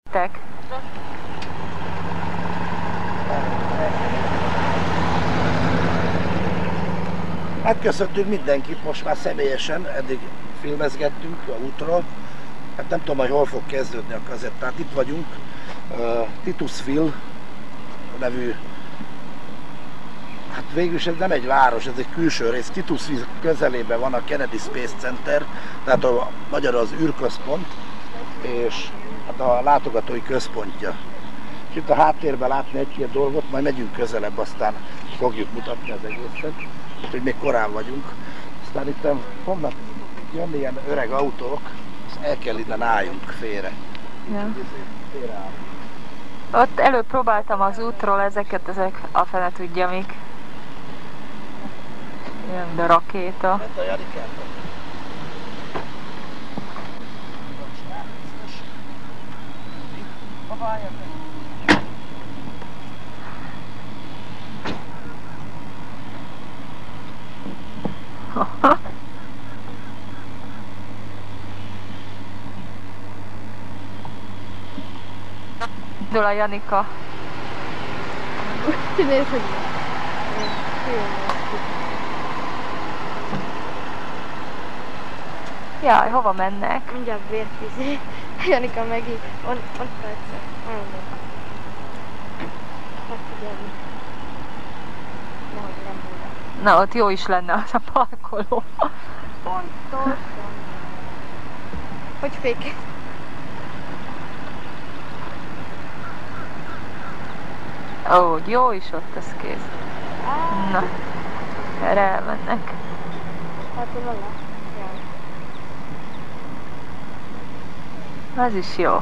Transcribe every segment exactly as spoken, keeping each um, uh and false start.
Tek. Hát köszöntünk mindenkit most már személyesen, eddig filmezgettünk a útról. Hát nem tudom, hogy hol fog kezdődni a kazettát. Itt vagyunk, uh, Titusville nevű, hát végülis ez nem egy város, ez egy külső rész. Titusville közelében van a Kennedy Space Center, tehát a magyar az űrközpont, és hát a látogatói központja. És itt a háttérben látni egy-két dolgot, majd megyünk közelebb, aztán fogjuk mutatni az egészet. Úgyhogy még korán vagyunk. Aztán itt fognak jönni ilyen öreg autók, és el kell innen álljunk félre. Ja. Ott előbb próbáltam az útról ezeket, ezek a fene tudja mik. Jön de rakéta. Hát a Janikát. Indul a Janika. Nézd, hogy Jaj, hova mennek? mindjárt vérfizé. Janika megint, ott, ott persze. Elmondom. Megfigyelni. Nehogy nem volna. Na, ott jó is lenne az a parkoló. Pontosan. Hogy fék? Ó, jó is ott, az kész. Na, erre elmennek. Hát hol alá? Az is jó.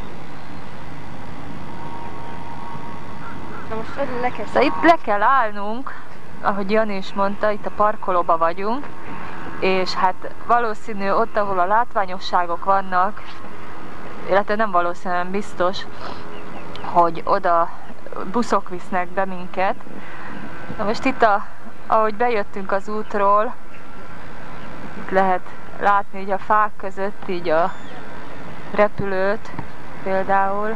Na most ödül le kell Szóval itt le kell állnunk, ahogy Jani is mondta, itt a parkolóba vagyunk, és hát valószínű ott, ahol a látványosságok vannak, illetve nem valószínűen biztos, hogy oda buszok visznek be minket. Na most itt, a, ahogy bejöttünk az útról, itt lehet látni így a fák között így a repülőt például.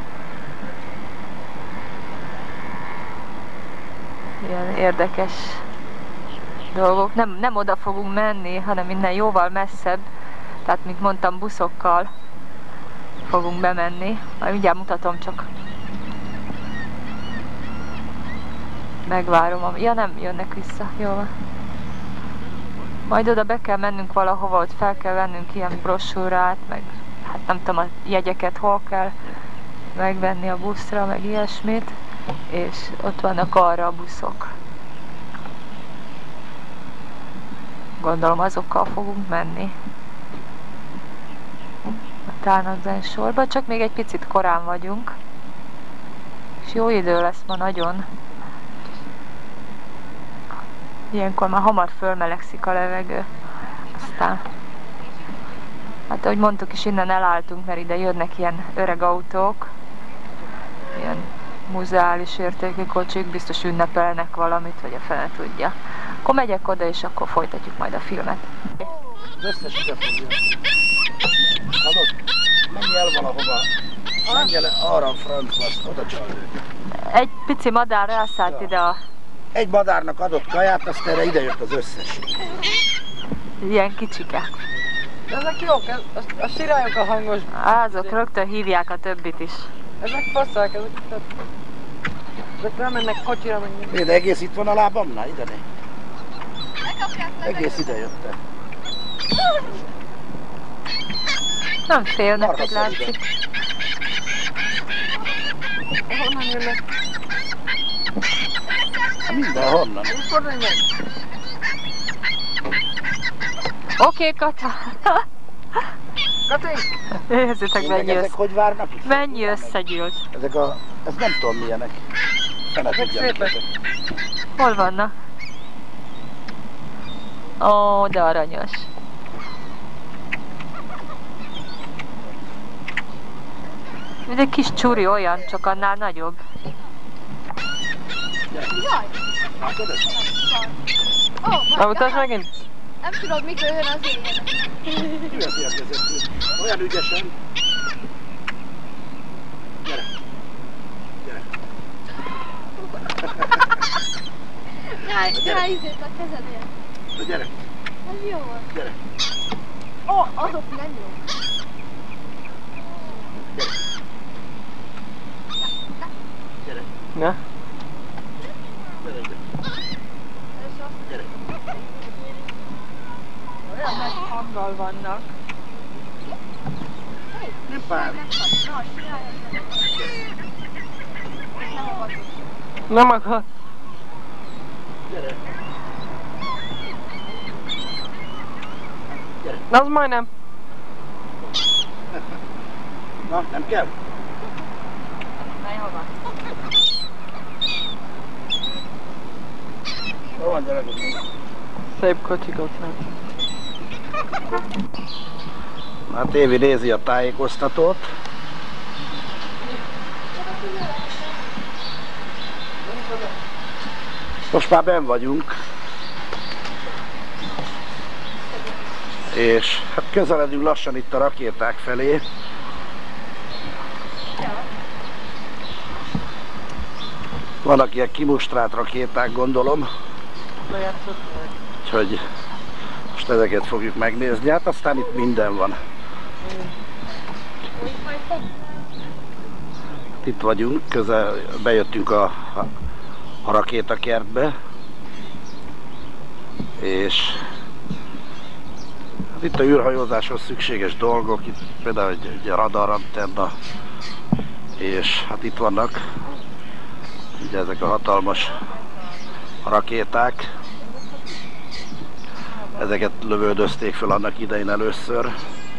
Ilyen érdekes dolgok. Nem, nem oda fogunk menni, hanem innen jóval messzebb. Tehát, mint mondtam, buszokkal fogunk bemenni. Majd mindjárt mutatom, csak megvárom. Ja, nem jönnek vissza. Jó van. Majd oda be kell mennünk valahova, ott fel kell vennünk ilyen brosúrát, meg hát nem tudom a jegyeket, hol kell megvenni a buszra, meg ilyesmit. És ott vannak arra a buszok. Gondolom azokkal fogunk menni. A Tánadzen sorba, csak még egy picit korán vagyunk. És jó idő lesz ma nagyon. Ilyenkor már hamar fölmelegszik a levegő. Aztán, hát ahogy mondtuk is, innen elálltunk, mert ide jönnek ilyen öreg autók. Ilyen muzeális értékű kocsik, biztos ünnepelnek valamit, vagy a fene tudja. Akkor megyek oda, és akkor folytatjuk majd a filmet. Az összes ide fogja. Adott? Menj el valahova. Menj el arra a francba, oda csald őt. Egy pici madár rászállt ide a... Egy madárnak adott kaját, azt erre ide jött az összes. Ilyen kicsike. Ezek jók, az, a sirályok a hangos. Azok rögtön hívják a többit is. Ezek faszák, ezek, ezek nem mennek kocsira, meg minden. Én egész itt van a lábamnál, ide né. Egész ide jöttek. Nem félnek, Marha hogy látszik. Honnan jönnek? Mindenhonnan. Fordulj meg! Oké, okay, Kata. Kati! Nézzétek, mennyi, Ezek össze... hogy várnak? mennyi összegyűlt. Ezek a... ez nem tudom milyenek. Fene Ezek tudja, mik szépek. ezek. Hol vannak? Ó, de aranyos. Mint egy kis csuri olyan, csak annál nagyobb. Jaj! Látod ezt? Ó, Na, mutasd megint! nem tudod, mikor jön az éjjel. Kiveszi a kezed. Olyan ügyesen. Ne, ne, ízét a kezedért. Na gyere, Ez jó volt. gyere. Ó, oh, azok nem jó. Gyere, Na? gyere, gyere. Gyere. Olyan nagy hanggal vannak. Nem pár. Nem akar. Gyere. Gyere. Na, az majdnem. Na, nem kell? Mely hova? Hol van, gyere. Szép kocsikot nem. Hát Évi nézi a tájékoztatót. Most már benn vagyunk. És hát közeledünk lassan itt a rakéták felé. Vannak ilyen kimustrált rakéták, gondolom. Úgyhogy most ezeket fogjuk megnézni. Hát aztán itt minden van. Itt vagyunk, közel bejöttünk a, a, a rakétakertbe. És hát itt a űrhajózáshoz szükséges dolgok, itt például egy, egy radarantenna, és hát itt vannak ugye ezek a hatalmas rakéták. Ezeket lövöldözték fel annak idején először.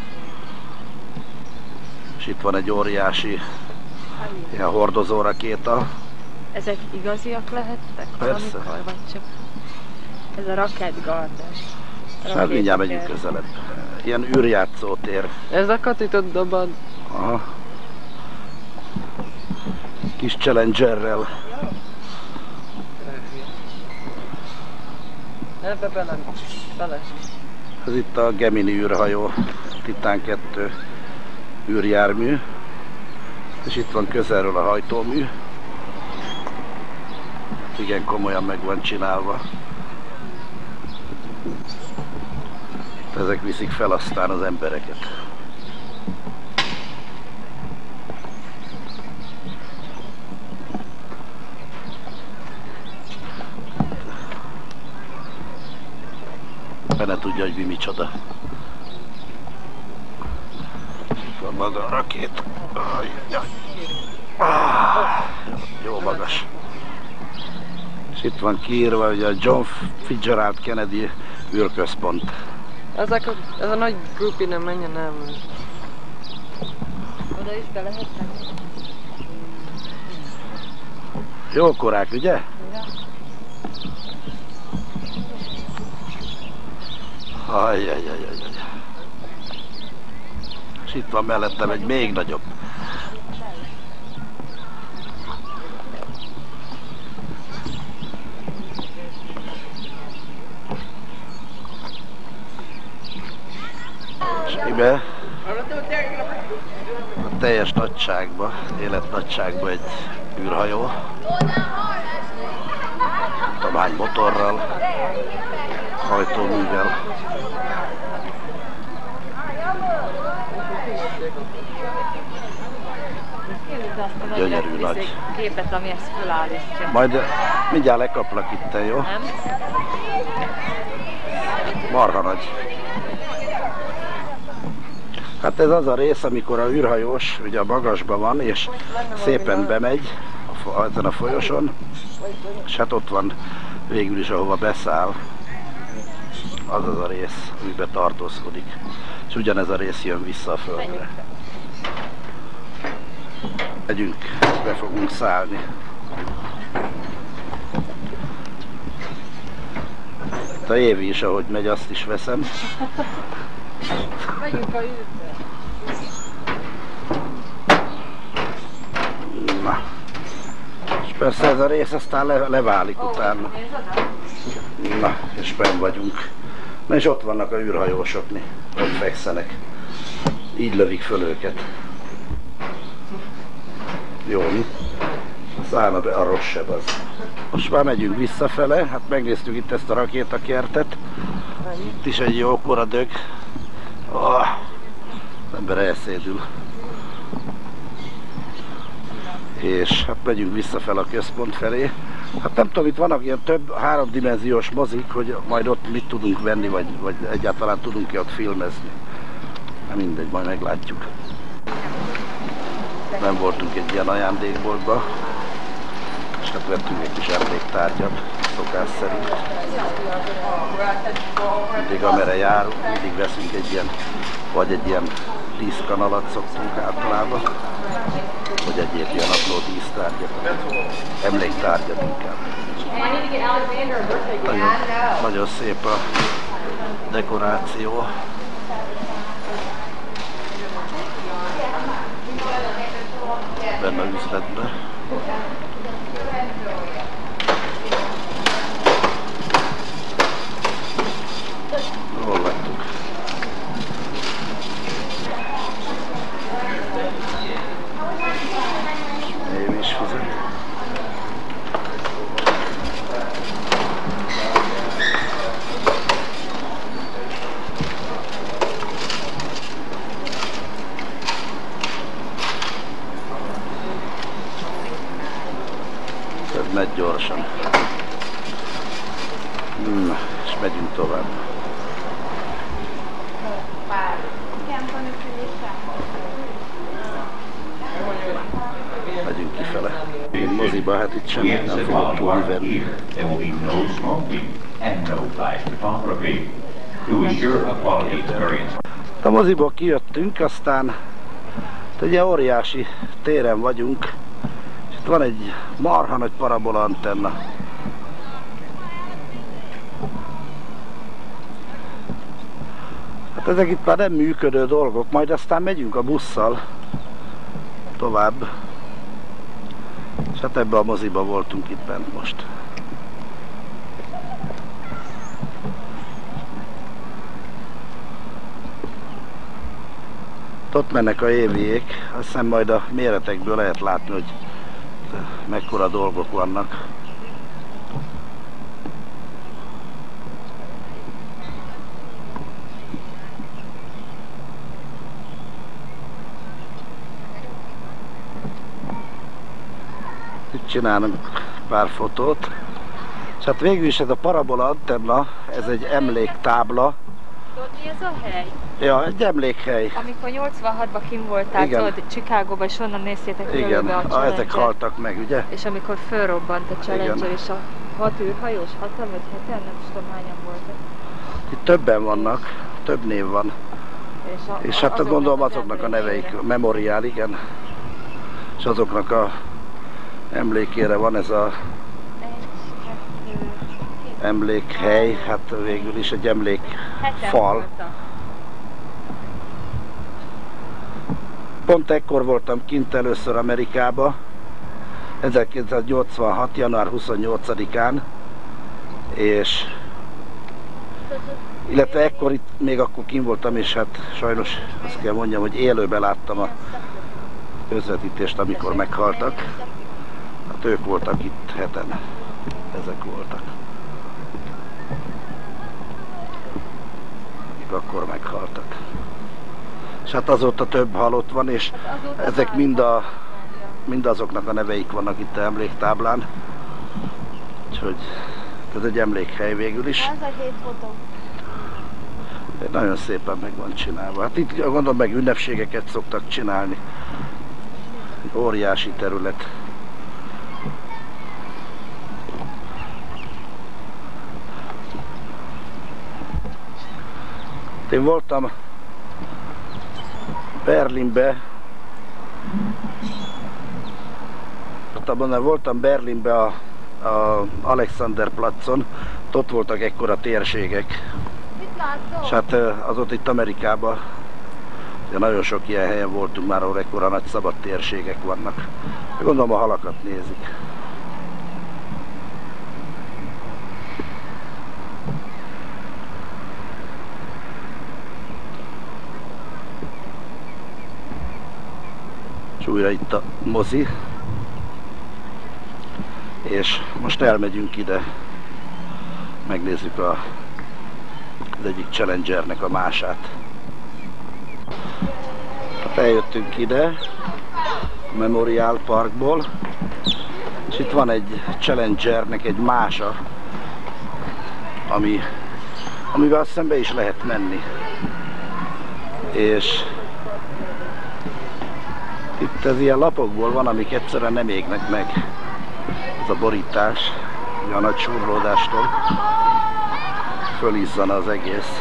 És itt van egy óriási ilyen hordozó rakéta. Ezek igaziak lehettek Persze. valamikor, vagy csak ez a rakettgardes? Hát mindjárt megyünk közelebb. Ilyen űrjátszótér. Ez a katitot dobad. Aha. Kis Challengerrel. Ebbe bele. Bele. Ez itt a Gemini űrhajó, Titán kettő űrjármű. És itt van közelről a hajtómű. Igen komolyan meg van csinálva. Ezek viszik fel aztán az embereket. Benne tudja, hogy mi micsoda. Itt van maga a rakét. Ajjaj. Ah, jó magas. És itt van kiírva, hogy a John Fitzgerald Kennedy űrközpont. Ezek a, ez a nagy grupi nem menjen el. Oda is be lehet menni. Jó korák, ugye? Ja. Ajjajajajaj. És itt van mellettem egy még nagyobb. És ime a teljes nagyságba, életnagyságba egy űrhajó. Tamány motorral, hajtóművel. Gyönyörű nagy. Képet, ami ezt felállítja. Majd mindjárt lekaplak itten, jó? Nem? Marha nagy. Hát ez az a rész, amikor a űrhajós ugye a magasban van, és szépen bemegy a, ezen a folyoson, és hát ott van végül is, ahova beszáll. Az az a rész, amiben tartózkodik. És ugyanez a rész jön vissza a földre. Megyünk, be fogunk szállni. Itt a Évi is, ahogy megy, azt is veszem. Megyünk a űrbe. Na. És persze ez a rész aztán le, leválik Ó, utána. nézd oda. Na, és benn vagyunk. Na és ott vannak a űrhajósok, mi? Ott fekszenek. Így lövik föl őket. Jó, mi? Szállna be a rossz seb az. Most már megyünk visszafele, hát megnéztük itt ezt a rakétakertet. Itt is egy jókora dög. Oh, az ember elszédül. És hát megyünk visszafele a központ felé. Hát nem tudom, itt vannak ilyen több háromdimenziós mozik, hogy majd ott mit tudunk venni, vagy, vagy egyáltalán tudunk-e ott filmezni. Nem mindegy, majd meglátjuk. Nem voltunk egy ilyen ajándékboltba, és hát vettünk egy kis emléktárgyat, szokás szerint. Mindig amerre járunk, mindig veszünk egy ilyen, vagy egy ilyen díszkanalat szoktunk általában, vagy egyéb ilyen apró dísztárgyat, emléktárgyat inkább. Nagyon, nagyon szép a dekoráció. Benne a üzletben. Hol vagyunk? Én is fizet. Ez megy gyorsan. Hmm, és megyünk tovább. Megyünk kifele. Én moziba, hát itt semmit nem fogok tudni venni. A moziból kijöttünk, aztán egy ilyen óriási téren vagyunk. És itt van egy marha nagy parabola antenna. Hát ezek itt már nem működő dolgok, majd aztán megyünk a busszal tovább. És hát ebbe a moziba voltunk itt bent most. Ott mennek a éviék, azt hiszem majd a méretekből lehet látni, hogy mekkora dolgok vannak. Itt csinálunk pár fotót. És hát végül is ez a parabola antenna, ez egy emléktábla. Tudod, mi ez a hely? Ja, egy emlékhely. Amikor nyolcvanhatban kim voltál, tudod, Chicagóba, és onnan néztétek Igen, a a, ezek haltak meg, ugye? És amikor fölrobbant a Challenger, és a hat űrhajós, hatan vagy heten, nem is tudom hányan voltak. Itt többen vannak, több név van. És, a, és hát azoknak gondolom az azoknak a neveik, emlékére. memoriál, igen. És azoknak a emlékére van ez a emlékhely, hát végül is egy emlékfal. Pont ekkor voltam kint először Amerikába, ezerkilencszáznyolcvanhat. január huszonnyolcadikán, és illetve ekkor itt még akkor kint voltam, és hát sajnos azt kell mondjam, hogy élőben láttam a közvetítést, amikor meghaltak. Hát ők voltak itt heten, ezek voltak. Akik akkor meghaltak. És hát azóta több halott van, és ezek mind, a, mind azoknak a neveik vannak itt a emléktáblán. Úgyhogy ez egy emlékhely végül is. Ez a hét fotó. Nagyon szépen meg van csinálva. Hát itt gondolom meg ünnepségeket szoktak csinálni. Óriási terület. Én voltam Berlinbe, voltam Berlinbe a, a Alexanderplatzon, ott voltak ekkora térségek. És hát az ott itt Amerikában, nagyon sok ilyen helyen voltunk már, ahol ekkora nagy szabad térségek vannak. Gondolom a halakat nézik. És újra itt a mozi. És most elmegyünk ide, megnézzük a, az egyik Challengernek a mását. Hát eljöttünk ide, a Memorial Parkból, és itt van egy Challengernek egy mása, ami, amivel azt hiszem be is lehet menni. És itt ez ilyen lapokból van, amik egyszerűen nem égnek meg. Ez a borítás, a nagy surlódástól fölizzana az egész.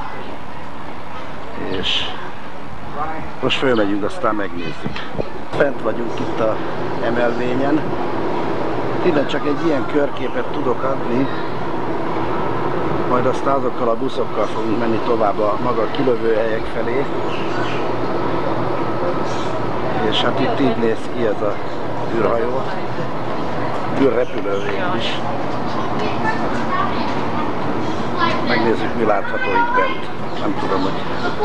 És most fölmegyünk, aztán megnézzük. Fent vagyunk itt a emelvényen. Innen csak egy ilyen körképet tudok adni, majd aztán azokkal a buszokkal fogunk menni tovább a maga kilövőhelyek felé. És hát itt így néz ki ez a űrhajó, űrrepülő végül is. Megnézzük, mi látható itt bent. Nem tudom, hogy...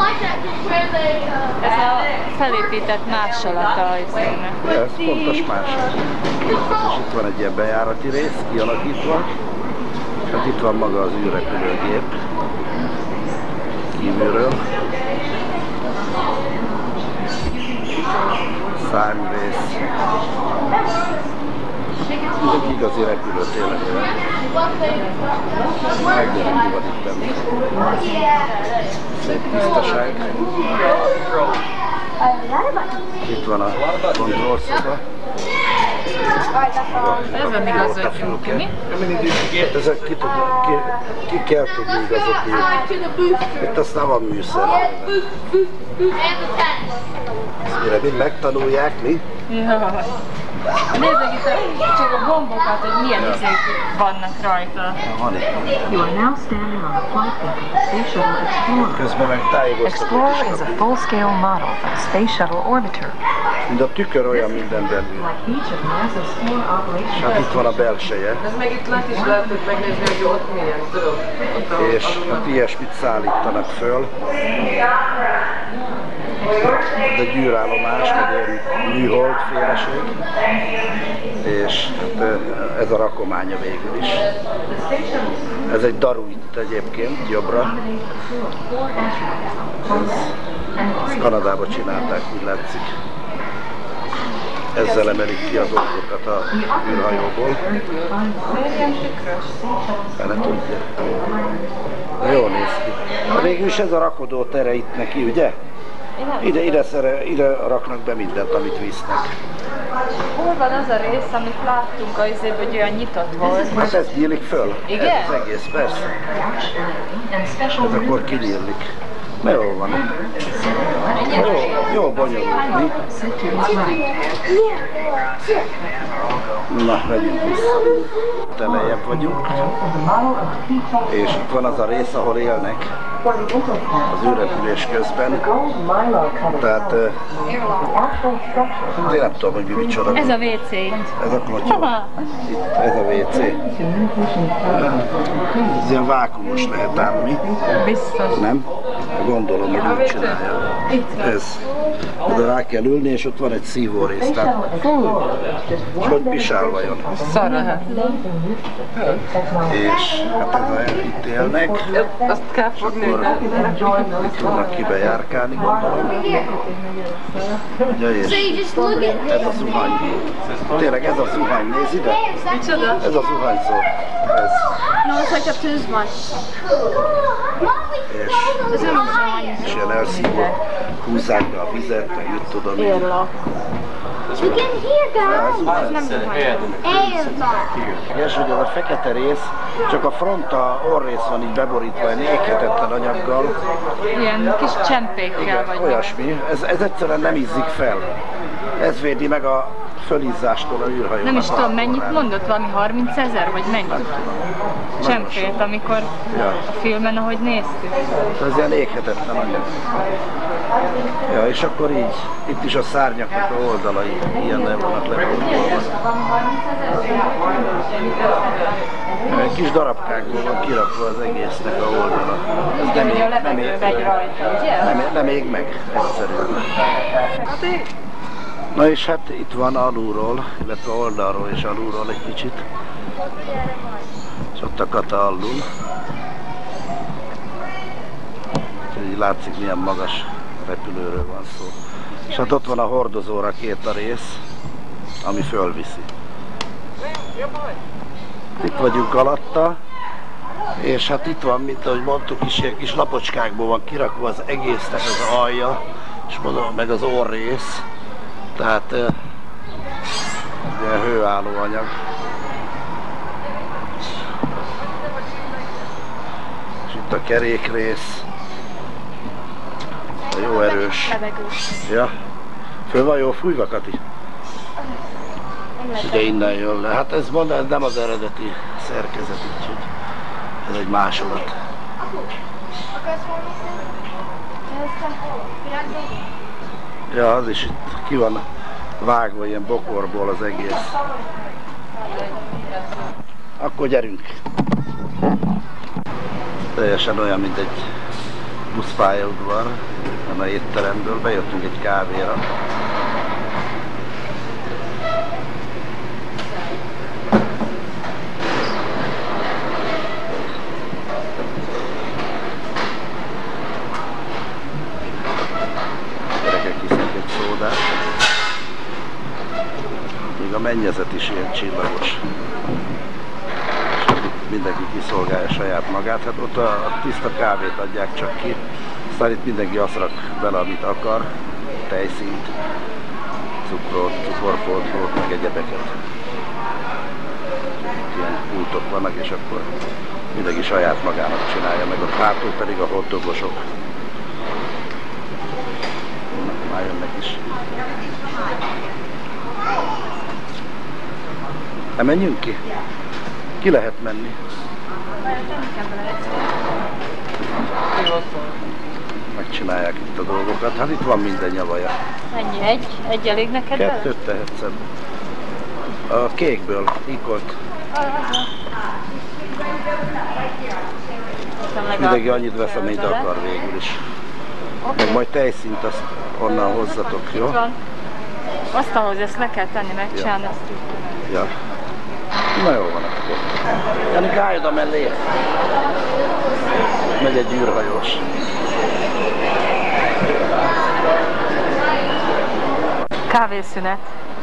Ez a felépített másolata a izének. Ja, ez pontos másolat. És itt van egy ilyen bejárati rész kialakítva. Hát itt van maga az űrrepülőgép kívülről. Szárnyrész. Ez egy igazi repülő tényleg olyan. Megnézzük, mi van itt benne. Szép tisztaság. Itt van a kontrollszoba. Ez van igazodjunk ki, mi? Ezek ki, tud, ki, ki kell tudni igazodni. Itt aztán van műszer. Mire mind megtanulják, mi? Jaj. Nézzük itt a, csak a gombokat, hogy milyen izék vannak rajta. Van itt. You are now standing on the flight deck of the Space Shuttle Explorer. Közben meg tájékoztatok Explorer is is a kapjuk. full-scale model of a Space Shuttle orbiter. Mind a tükör olyan minden belül. Like each of NASA's four És operations. hát itt van a belseje. Ez meg itt lát is lehetett megnézni, hogy ott milyen, tudod? Ott a, És hát ilyesmit szállítanak föl. Ez egy űrállomás, meg ilyen műholdféleség. És hát ez a rakománya végül is. Ez egy daru itt egyébként, jobbra. Ez, ezt Kanadában csinálták, úgy látszik. Ezzel emelik ki a dolgokat a űrhajóból. Fele tudja. De jól néz ki. Végülis ez a rakodó tere itt neki, ugye? Ide, ide, szere, ide raknak be mindent, amit visznek. Hol van az a rész, amit láttunk a izében, hogy olyan nyitott volt? Hát ez nyílik föl. Igen? Ez az egész, persze. Ez akkor kinyílik. Na jól van. Jó, jó bonyolult, mi? Na, megyünk vissza. Telejjebb vagyunk. És itt van az a rész, ahol élnek az űrrepülés közben. Tehát én nem tudom, hogy mi micsoda. Ez a vé cé. Ez a klotyó. Itt, ez a vé cé. Ez ilyen vákumos lehet ám, mi? Biztos. Nem? Gondolom, hogy úgy csinálja. Ez. Oda rá kell ülni, és ott van egy szívórész. Tehát, és hogy pisál vajon? Szar lehet. És hát ez a, itt élnek. azt kell fogni, hogy Itt tudnak kibejárkálni, gondolom. Ja, és ez a zuhany. Tényleg ez a zuhany, nézd ide. Micsoda? Ez a zuhanyszó. Ez. No, it's like a tűzban. És, és ilyen elszívott, húzzák be a vizet, meg itt tudom én. You can hear, guys. Ez Airlock. és hogy ez a fekete rész, csak a fronta orrész van így beborítva egy éghetetlen anyaggal. Ilyen kis csempékkel vagy. Olyasmi, ez, ez egyszerűen nem izzik fel. Ez védi meg a fölizzástól a űrhajónak. Nem is tudom, mennyit mondott, valami harmincezer, vagy mennyit? Csempét, amikor Ja. a filmen, ahogy néztük. Ez ilyen éghetetlen anyag. Ja, és akkor így, itt is a szárnyaknak a oldalai ilyennel vannak leborítva. Egy kis darabkákból van kirakva az egésznek a oldala. Ez nem, Ugye a ég, nem, levegő ég, megy rajta, ugye? nem, nem ég meg, egyszerűen. Hát én Na és hát itt van alulról, illetve oldalról és alulról egy kicsit. És ott a kata alul. Úgyhogy látszik, milyen magas repülőről van szó. És hát ott van a hordozó rakéta rész, ami fölviszi. Itt vagyunk alatta, és hát itt van, mint ahogy mondtuk is, ilyen kis lapocskákból van kirakva az egésznek az alja, és mondom, meg az orrész. Tehát ilyen hőálló anyag. És itt a kerékrész. A jó erős. Ja. Föl van jó fújva, Kati? Ugye innen jön le. Hát ez, mondom, ez nem az eredeti szerkezet, úgyhogy ez egy másolat. Ja, az is itt ki van vágva ilyen bokorból az egész. Akkor gyerünk! Teljesen olyan, mint egy buszpályaudvar, a étteremből. Bejöttünk egy kávéra. Még a mennyezet is ilyen csillagos. Mindenki kiszolgálja saját magát. Hát ott a tiszta kávét adják csak ki. Aztán itt mindenki azt rak bele, amit akar. Tejszínt, cukrot, cukorpótlót, meg egyebeket. Itt ilyen pultok vannak, és akkor mindenki saját magának csinálja, meg ott hátul pedig a hotdogosok. Már jönnek is. Nem menjünk ki? Ki lehet menni? Megcsinálják itt a dolgokat. Hát itt van minden nyavaja. Mennyi? Egy? Egy elég neked? Kettőt tehetsz. A kékből, ikolt. Mindenki annyit vesz, amit akar végül is. Meg majd tejszínt azt onnan hozzatok, jó? Azt ahhoz ezt le kell tenni, megcsinálni, Ja. azt így. Ja. Na jó van akkor. Janik, állj oda mellé. Megy egy űrhajós. Kávészünet.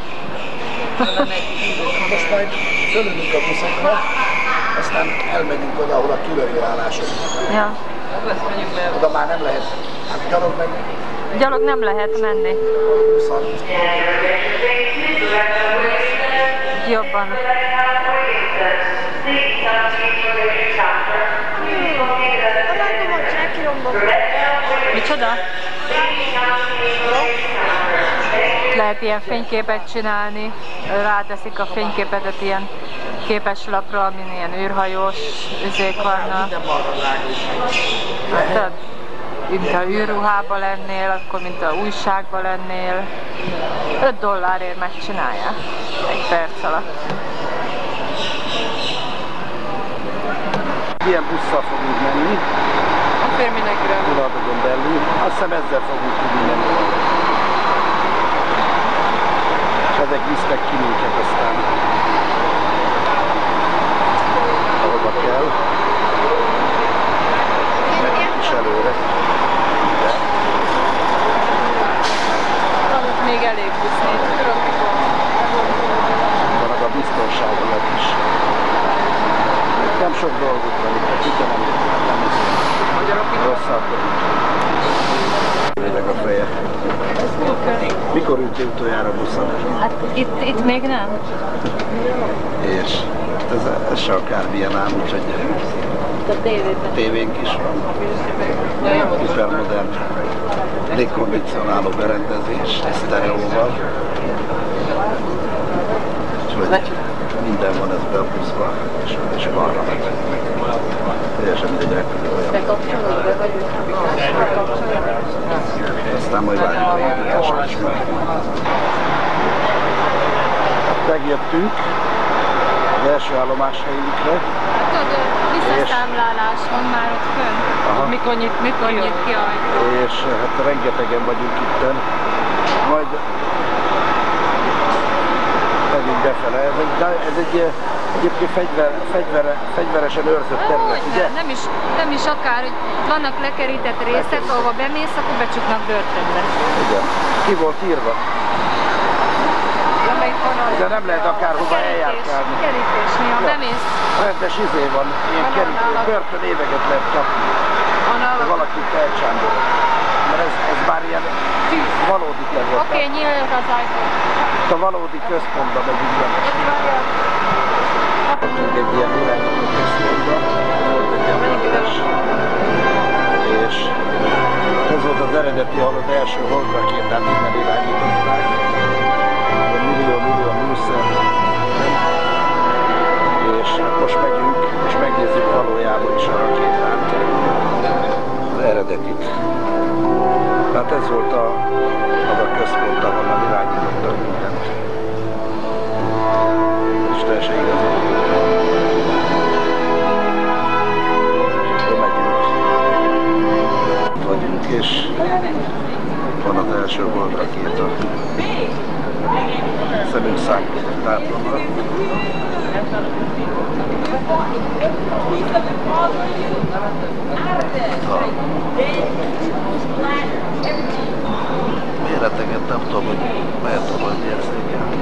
Most majd fölülünk a buszokra, aztán elmegyünk oda, ahol a túlélőállások. Ja. Oda már nem lehet. Hát gyalog meg. Gyalog nem lehet menni. Jobban. Micsoda? Lehet ilyen fényképet csinálni, ráteszik a fényképetet ilyen képeslapra, amin ilyen űrhajós üzék vannak. Hát, mint ha űrruhában lennél, akkor mint ha újságban lennél. öt dollárért megcsinálják egy perc alatt. Ilyen busszal fogunk menni. A fér mindenkire. Tudatodon belül. Azt hiszem ezzel fogunk tudni menni. És ezek visznek ki minket aztán. Ahova kell. Menjünk is előre. De. Amúgy még elég busz néz. Vannak a biztonságiak is. Nem sok dolguk van itt, hogy itt nem rosszak. Védek a feje. Mikor ültél utoljára buszon? Hát itt, itt még nem. És ez, ez se akármilyen ám, úgyhogy A tévében. tévénk is van. Hipermodern légkondicionáló berendezés, sztereóval. Úgyhogy minden van ezben a buszban, és, és balra meg. Teljesen mindegy repülő olyan. Bekapcsolod, be vagy? Aztán majd várjuk a indításra is meg. Megjöttünk az első állomás helyünkre. Tudod, visszaszámlálás van már ott fönn. Mikor nyit, mikor nyit ki a... És hát rengetegen vagyunk itten. Majd errefele, ez egy, ez egy egyébként fegyver, fegyver, fegyveresen őrzött terület, ugye? Nem is, nem is akár, hogy vannak lekerített részek, ahova bemész, akkor becsuknak börtönbe. Igen. Ki volt írva? De nem lehet akárhova eljárkálni. Kerítés, néha Ja. bemész. Rendes izé van, ilyen kerítés, börtön éveket lehet kapni. Ha valaki elcsándor. Mert ez, ez már ilyen valódi terület. Oké, okay, nyílt az ajtó. A valódi központban megyünk be. Kaptunk egy ilyen irányító központba, volt egy ilyen megoldás. És ez volt az eredeti, ahol az első holdrakétát innen irányították. Millió-millió műszer. És hát most megyünk, és megnézzük valójában is a rakétát. Az eredetit. Tehát ez volt a, az a központ, ahonnan irányítottak mindent. És teljesen igaz. Akkor megyünk. Vagyunk, és van az első Hold rakéta. Szemünk számított táblomra. Méreteket nem tudom, hogy lehet tudom érzékelni.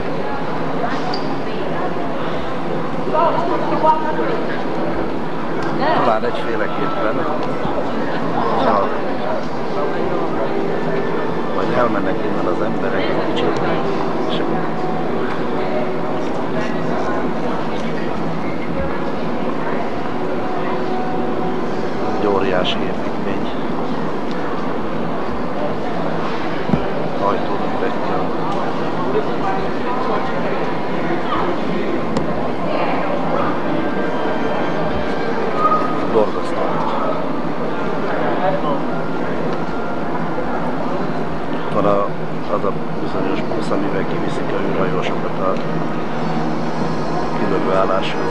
Talán egyféleképpen. Ha majd elmennek innen az emberek egy kicsit, és egy óriási építmény. Ajtóművekkel. Borzasztó. Van a, az a bizonyos busz, amivel kiviszik a űrhajósokat a kilövő álláshoz.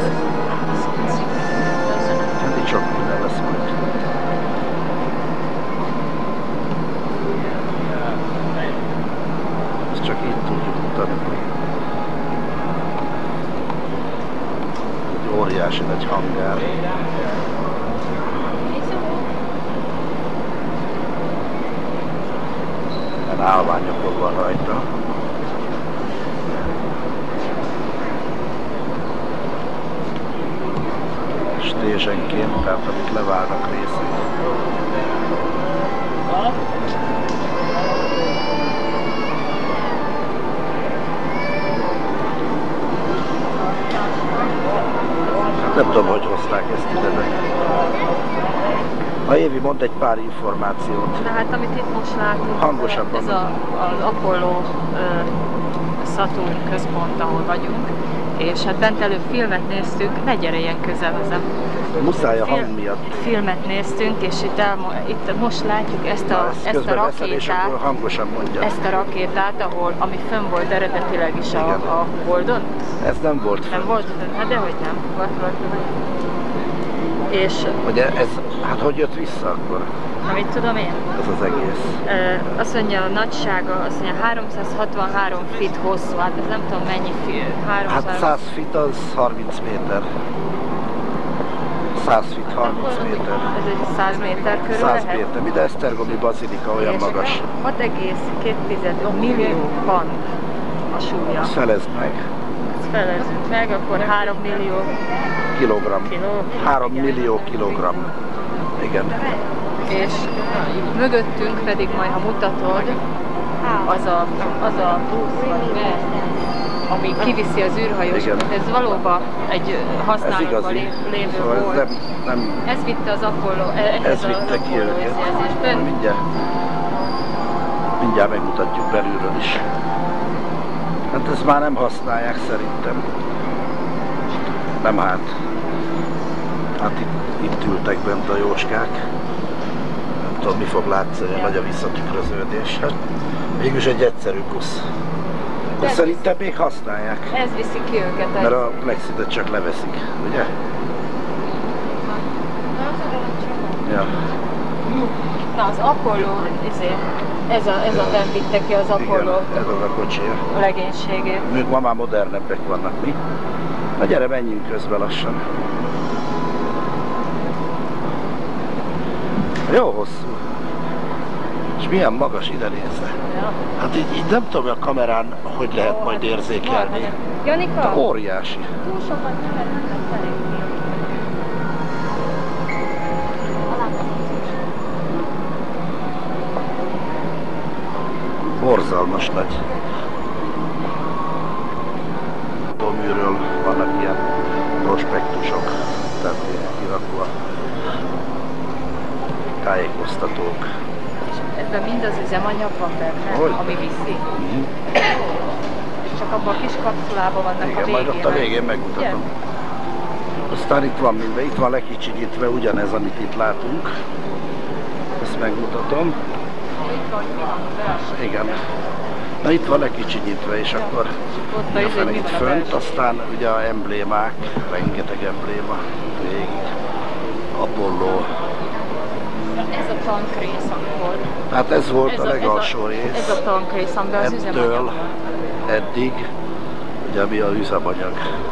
Hát itt sok minden lesz majd. Ezt csak így tudjuk mutatni. Egy óriási nagy hangár. Állványokon van rajta. Stézsenként, tehát amit leválnak részét. Nem tudom, hogy hozták ezt ide, de... A Évi mond egy pár információt. Na hát, amit itt most látunk, hangosabban. Ez a, az Apollo uh, Saturn központ, ahol vagyunk. És hát bent előbb filmet néztük, ne gyere ilyen közel hozzám. Muszáj a hang miatt. Filmet néztünk, és itt, elmo itt most látjuk ezt a, ezt, ezt a rakétát, hangosan mondja. ezt a rakétát, ahol, ami fönn volt eredetileg is a, a Holdon. Ez nem volt fönn. Nem volt fönn? Hát dehogy nem. Volt, volt, volt. És... Hogy ez, hát hogy jött vissza akkor? Na, mit tudom én? Ez az egész. Uh, azt mondja a nagysága, azt mondja háromszázhatvanhárom feet hosszú, hát ez nem tudom mennyi feet. háromszáz... Hát száz feet az harminc méter. száz feet harminc méter. Ez egy száz méter körül száz lehet? méter. Mind Esztergomi bazilika olyan és magas. hat egész két millió van a súlya. Azt felezd meg. Ezt felezzük meg, akkor három millió kilogramm. Kiló. három millió kilogramm. Igen. És mögöttünk pedig majd, ha mutatod, az a, az a busz, ami kiviszi az űrhajósokat. Ez valóban egy használatban lévő szóval volt. Ez, nem, nem, ez vitte az Apollo, ez vitte ki őket. Mindjárt, mindjárt megmutatjuk belülről is. Hát ezt már nem használják szerintem. Nem hát. Hát itt, itt ültek bent a jóskák. Nem tudom, mi fog látszani, hogy nagy a visszatükröződés. Hát végülis egy egyszerű busz. De szerintem még használják. Ez viszi ki őket. Mert a plexitet csak leveszik, ugye? Ja. Na, az Apollo, ezért, ez a, ez a nem vitte ki az Apollo. Igen, ez az a kocsia. A legénységét. Ők ma már modernebbek vannak, mi? Na gyere, menjünk közben lassan. Jó hosszú. És milyen magas ide nézve. Ja. Hát így, így nem tudom, a kamerán hogy lehet majd érzékelni. Janika, Óriási. túl sokat nem lehetnek felépni. Borzalmas nagy. A műről vannak ilyen prospektusok, tehát kirakva tájékoztatók. És ebben mind az üzemanyag van benne, Hogy? ami viszi. Mm-hmm. És csak abban a kis kapszulában vannak Igen, a végén. majd ott a végén megmutatom. Aztán itt van minden, itt van lekicsinyítve ugyanez, amit itt látunk. Ezt megmutatom. Itt van, mi van belső. Igen. Na itt van lekicsinyítve, és akkor Ott a a izé, fene mi itt van a fönt, belső. aztán ugye a emblémák, rengeteg embléma, végig. Apollo. Ez a tankrész, amikor... Hát ez volt Ez a legalsó rész. Ez a tankrész, amiben az üzemanyag Ettől van. eddig, ugye mi a üzemanyag.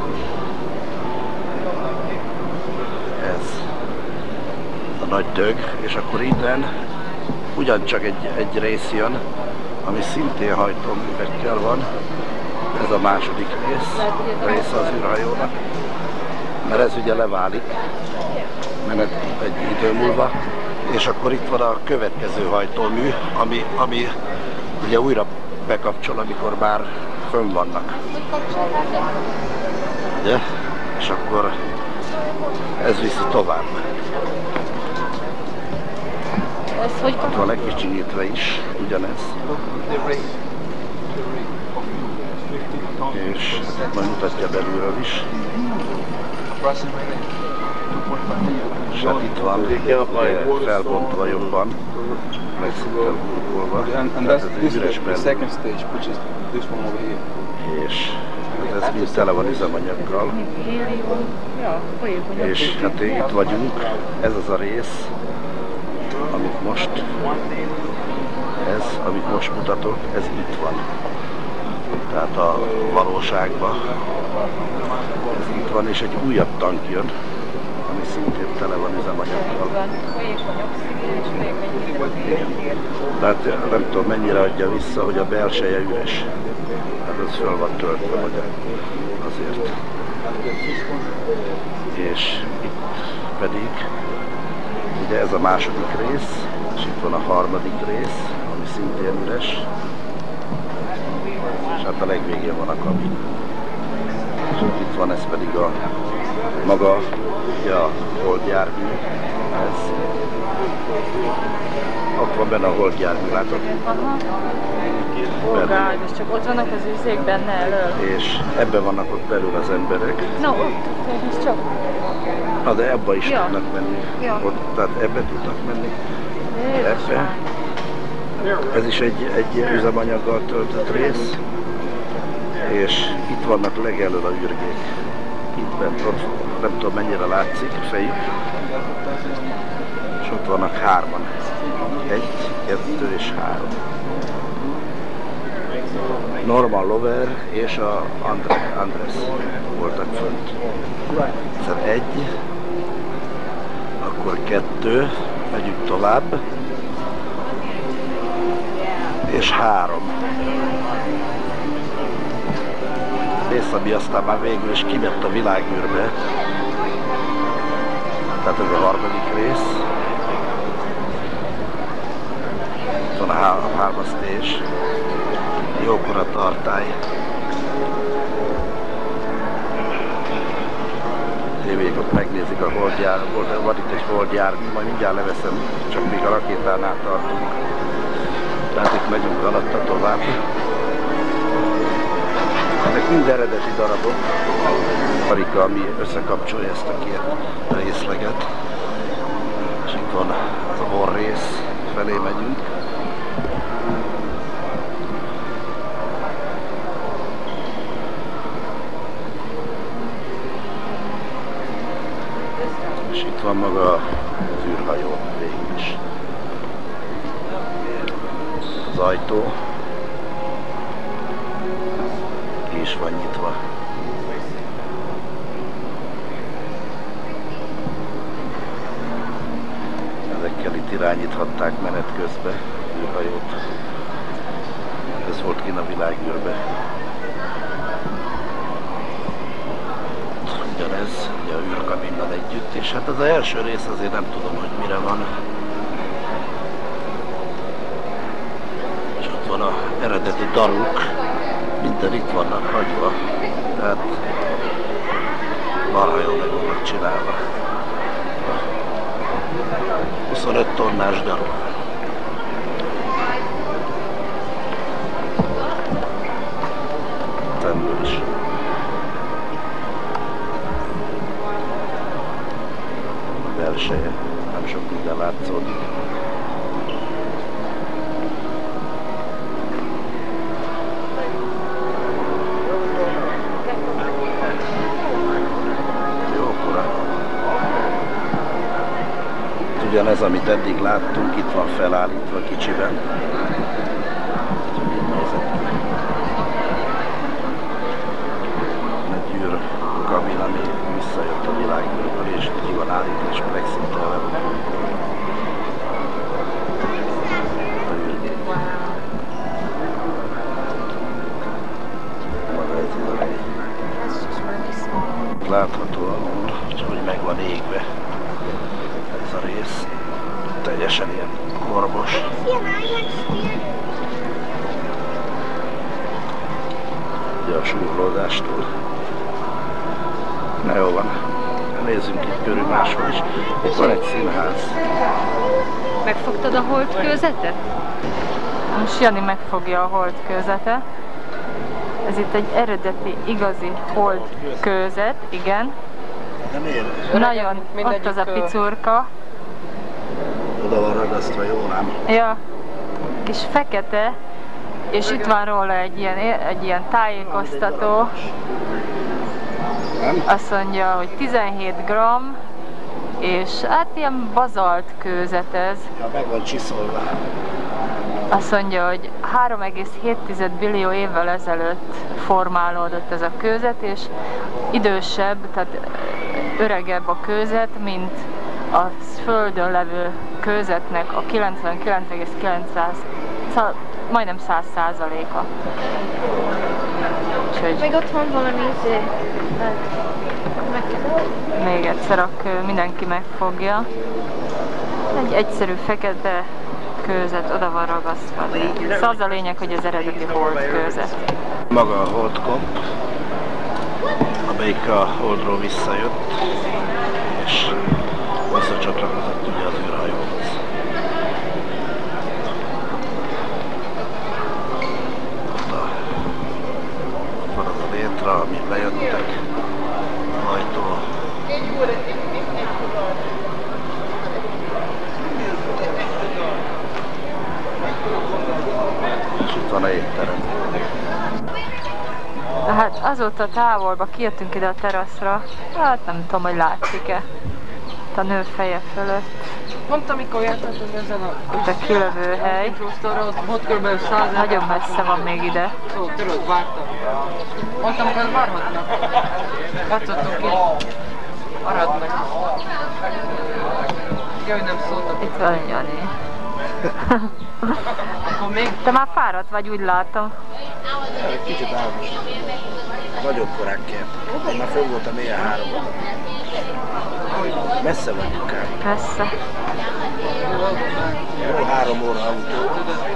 Ez a nagy dög, és akkor innen ugyancsak egy, egy rész jön, ami szintén hajtóművekkel van. Ez a második rész, része az űrhajónak, mert ez ugye leválik menet egy idő múlva, és akkor itt van a következő hajtómű, ami, ami ugye újra bekapcsol, amikor már fönn vannak. Ugye? És akkor ez viszi tovább. Ez hogy Ott kapcsolódik? van lekicsinyítve is, ugyanez. És majd mutatja belülről is. És hát itt van felbontva jobban, megszintén burkolva. And, and Tehát that's ez this üres the belül. second stage, which is this one over here. És hát ez mind tele van üzemanyaggal. Hélium. Ja, folyékony. És hát itt vagyunk, ez az a rész, amit most, ez, amit most mutatok, ez itt van. Tehát a valóságban ez itt van, és egy újabb tank jön, ami szintén tele van üzemanyaggal. Van folyékony oxigén és folyékony hidrogén. Tehát nem tudom mennyire adja vissza, hogy a belseje üres. Hát ez föl van töltve, vagy azért. És itt pedig, ugye ez a második rész, és itt van a harmadik rész, ami szintén üres. És hát a legvégén van a kabin. És itt van, ez pedig a maga, ugye a holdjármű, ez. Ott van benne a holdjármű, látod? Aha. Oh God, és csak ott vannak az üzék benne elől. És ebben vannak ott belül az emberek. No, ott, ez csak. Na de ebbe is Ja. tudnak menni. Ja. Ott, tehát ebbe tudnak menni. Ebbe. Ez is egy, egy üzemanyaggal töltött rész. És itt vannak legelől a űrgék. Itt bent, ott nem tudom mennyire látszik a fejük. És ott vannak hárman. Egy, kettő és három. Norman Lover és a Andre, Andres voltak fönt. Szóval egy, akkor kettő, megyünk tovább, és három. Rész, ami aztán már végül is kimett a világűrbe. Tehát ez a harmadik rész. Itt van a há hármasztés. Jókora tartály. Még ott megnézik a holdjármű, van itt egy holdjármű, majd mindjárt leveszem, csak még a rakétánál tartunk. Tehát itt megyünk alatta tovább. Ezek mind eredeti darabok. Karika, ami összekapcsolja ezt a két részleget. És itt van az a orrész, felé megyünk. És itt van maga az űrhajó végül is. az ajtó. Ki is van nyitva. Ezekkel itt irányíthatták menet közben űrhajót. Ez volt kint a világűrbe. Ugyanez, ugye a űrkaminnal együtt, és hát az első rész azért nem tudom, hogy mire van. És ott van a eredeti daruk, minden itt vannak hagyva, tehát marha jól meg vannak csinálva. huszonöt tonnás daruk. Ebből is. A belseje, nem sok minden látszódik. Jókora. Ugyanez, amit eddig láttunk, itt van felállítva kicsiben. Kabin, ami visszajött a világből, és ki van állítva, és plexitől van. Látható alul, hogy meg van égve ez a rész. Teljesen ilyen korbos. Ugye a súrlódástól. Na jó van, nézzünk itt körül máshol is. Itt van egy színház. Megfogtad a holdkőzetet? Most Jani megfogja a holdkőzetet. Ez itt egy eredeti, igazi holdkőzet, igen. De miért? Nagyon, ott az a picurka. Oda van ragasztva, jó nem? Ja, kis fekete, és itt van róla egy ilyen, egy ilyen tájékoztató. Azt mondja, hogy tizenhét gramm, és hát ilyen bazalt kőzet ez. Ja, meg van csiszolva. Azt mondja, hogy három egész hét billió évvel ezelőtt formálódott ez a kőzet, és idősebb, tehát öregebb a kőzet, mint a Földön levő kőzetnek a kilencvenkilenc egész kilenc, majdnem száz százaléka. Úgyhogy Még ott van valami izé. még egyszer akkor mindenki megfogja. Egy egyszerű fekete kőzet oda van ragasztva. Szóval az a lényeg, hogy az eredeti holdkőzet. Maga a holdkomp, amelyik a holdról visszajött, és visszacsatlakozott ugye az űrhajóhoz. Ott van az a létra, amin lejöttek, ajtó. És itt van a étterem. De hát azóta távolba kijöttünk ide a teraszra, hát nem tudom, hogy látszik-e. Itt a nő feje fölött. Mondtam, mikor jártatok ezen a... Itt a kilövő hely. Ott kb. száz. Nagyon messze van még ide. Ó, tudod, vártam. Mondtam, hogy várhatnak. Látszottok ki. Maradnak. Jaj, nem szóltak. Itt van Jani. Akkor még... Te már fáradt vagy, úgy látom. Egy kicsit álmos. Nagyobb korán kell. Én már föl voltam éjjel háromban. Messze vagyunk ám. Messze. Jó, három óra autó.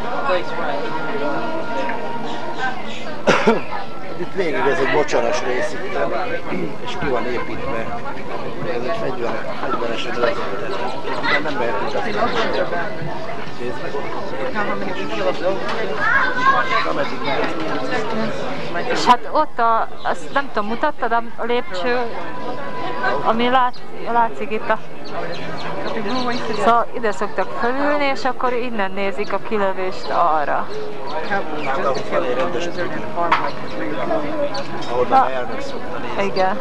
Itt végig ez egy mocsaras rész itt, és ki van építve. Ez egy fegyveres, fegyveresen vezetett. De nem mehetünk azt a nézd ameddig mehetünk. És hát ott a, azt nem tudom, mutattad a lépcső, ami lát, látszik itt a... Szóval ide szoktak fölülni, és akkor innen nézik a kilövést arra. Hát ahol felé rendes tudjuk. Ahonnan a elnök szokta nézni. Igen.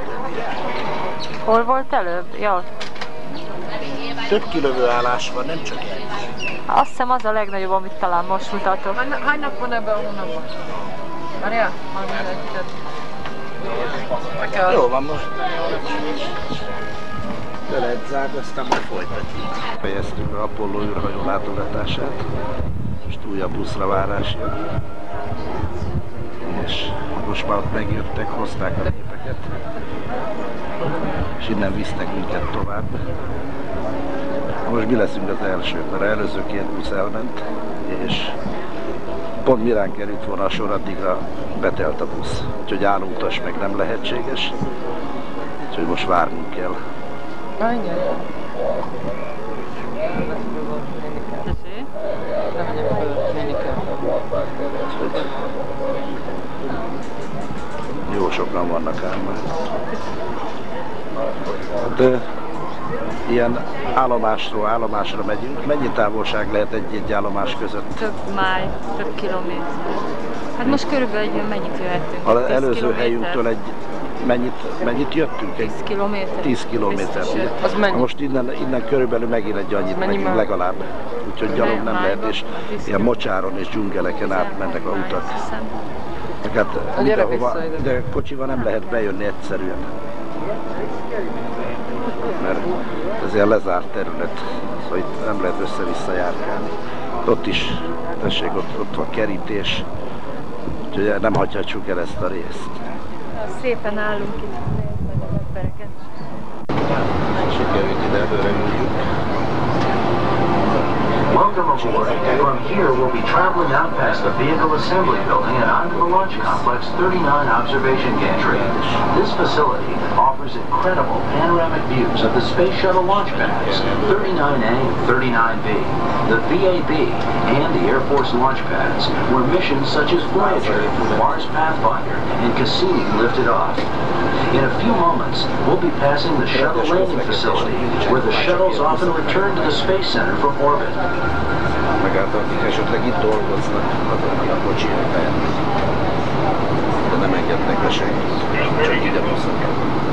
Hol volt előbb? Ja. Több kilövő állás van, nem csak egy. Azt hiszem az a legnagyobb, amit talán most mutatok. Hány, hány nap van ebben a hónapban? Várjál? Jó van most. Töledzák, aztán majd folytatjuk. Fejeztük a Apollo űrhajó látogatását. Most újabb buszra várás jön. És most már ott megjöttek, hozták a gépeket. És innen visznek minket tovább. Most mi leszünk az elsők, mert az előző két busz elment, és pont mirán került volna a sor, addigra betelt a busz. Úgyhogy állóutas meg nem lehetséges, úgyhogy most várnunk kell. Jó sokan vannak ám már. De ilyen állomásról állomásra megyünk. Mennyi távolság lehet egy-egy állomás között? Több máj, több kilométer. Hát most körülbelül egy mennyit jöhetünk? Az előző helyünktől egy mennyit, mennyit jöttünk? tíz kilométer. tíz kilométer. Most innen, innen körülbelül megint egy annyit megyünk legalább. Úgyhogy gyalog nem lehet, és ilyen mocsáron és dzsungeleken átmennek a utak. Hát, mindenhova, de kocsival nem lehet bejönni egyszerűen. Mert ez ilyen lezárt terület, szóval itt nem lehet össze-vissza járkálni. Ott is, tessék, ott, ott van kerítés, úgyhogy nem hagyhatjuk el ezt a részt. Szépen állunk itt, nézd meg az embereket. Sikerült ide előre nyújjuk. Welcome aboard, and from here we'll be traveling out past the Vehicle Assembly Building and onto the Launch Complex thirty-nine Observation Gantry. This facility offers incredible panoramic views of the Space Shuttle launch pads, thirty-nine A and thirty-nine B, the V A B, and the Air Force launch pads, where missions such as Voyager, Mars Pathfinder, and Cassini lifted off. In a few moments, we'll be passing the shuttle landing facility, where the shuttles often return to the Space Center from orbit. Meg akik esetleg itt dolgoznak, azok a kocsi helyen. De nem engednek be senkit, csak ide buszok.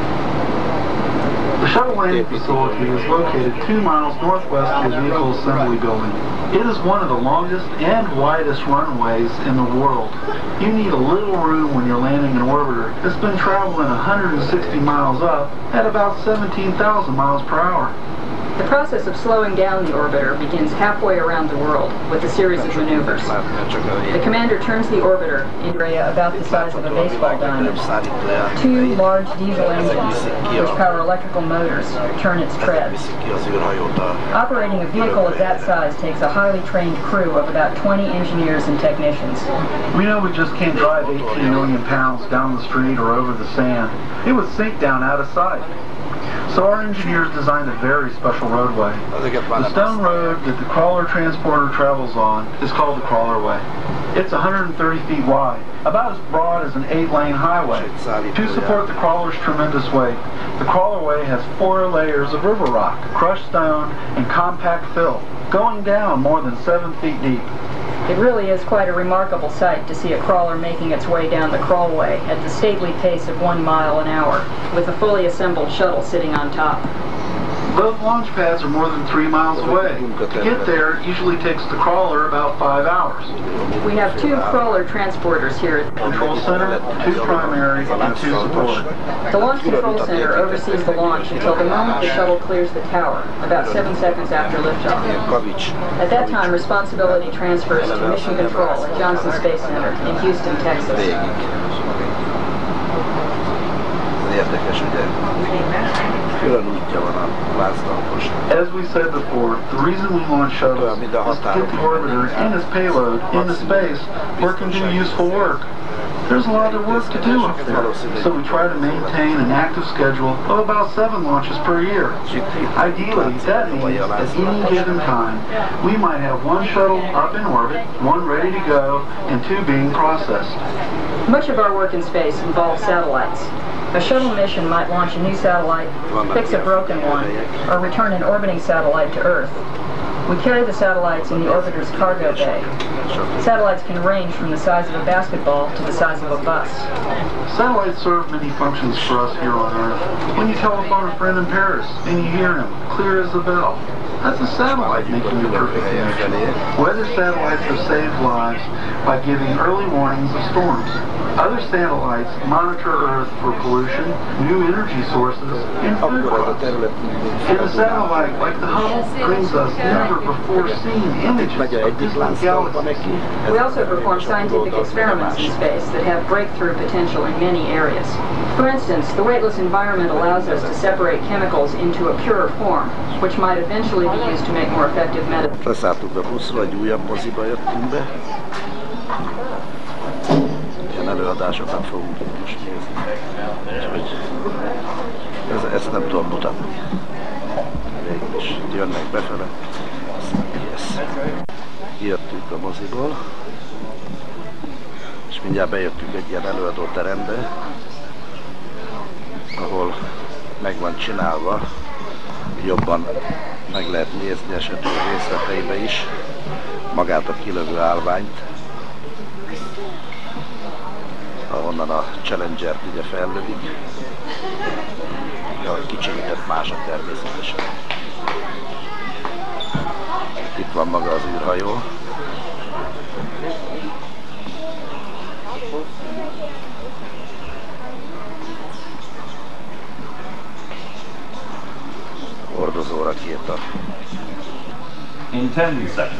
The shuttle landing facility is located two miles northwest of the Vehicle Assembly Building. It is one of the longest and widest runways in the world. You need a little room when you're landing an orbiter that's been traveling one hundred sixty miles up at about seventeen thousand miles per hour. The process of slowing down the orbiter begins halfway around the world with a series of maneuvers. The commander turns the orbiter in an area about the size of a baseball diamond. Two large diesel engines, which power electrical motors, turn its treads. Operating a vehicle of that size takes a highly trained crew of about twenty engineers and technicians. We know we just can't drive eighteen million pounds down the street or over the sand. It would sink down out of sight. So our engineers designed a very special roadway. The stone road that the crawler transporter travels on is called the Crawlerway. It's one hundred thirty feet wide, about as broad as an eight-lane highway. To support the crawler's tremendous weight, the Crawlerway has four layers of river rock, crushed stone, and compact fill, going down more than seven feet deep. It really is quite a remarkable sight to see a crawler making its way down the crawlway at the stately pace of one mile an hour, with a fully assembled shuttle sitting on top. Those launch pads are more than three miles away. To get there, it usually takes the crawler about five hours. We have two crawler transporters here at the Control Center, two primary, and two support. The Launch Control Center oversees the launch until the moment the shuttle clears the tower, about seven seconds after liftoff. At that time, responsibility transfers to Mission Control at Johnson Space Center in Houston, Texas. As we said before, the reason we launch shuttles is to get the orbiter and its payload into space where it can do useful work. There's a lot of work to do up there, so we try to maintain an active schedule of about seven launches per year. Ideally, that means at any given time, we might have one shuttle up in orbit, one ready to go, and two being processed. Much of our work in space involves satellites. A shuttle mission might launch a new satellite, fix a broken one, or return an orbiting satellite to Earth. We carry the satellites in the orbiter's cargo bay. Satellites can range from the size of a basketball to the size of a bus. Satellites serve many functions for us here on Earth. When you telephone a friend in Paris and you hear him clear as a bell, That's a satellite making the perfect connection. Weather satellites have saved lives by giving early warnings of storms. Other satellites monitor Earth for pollution, new energy sources, and food crops. And a satellite like the Hubble brings us never-before-seen images of distant galaxies. We also perform scientific experiments in space that have breakthrough potential in many areas. For instance, the weightless environment allows us to separate chemicals into a purer form, which might eventually be used to make more effective medicine. Leszálltunk a buszra, egy újabb moziba jöttünk be. Ilyen előadásokat fogunk most nézni. Úgyhogy ez, ezt nem tudom mutatni. Végül is jönnek befele. Aztán kész. Kijöttünk a moziból. És mindjárt bejöttünk egy ilyen előadóterembe, ahol meg van csinálva, jobban meg lehet nézni esetleg részleteibe is magát a kilövő állványt, ahonnan a Challenger-t ugye fellövik. A kicsinyített mások természetesen. Itt van maga az űrhajó. Hordozó rakéta. In ten seconds.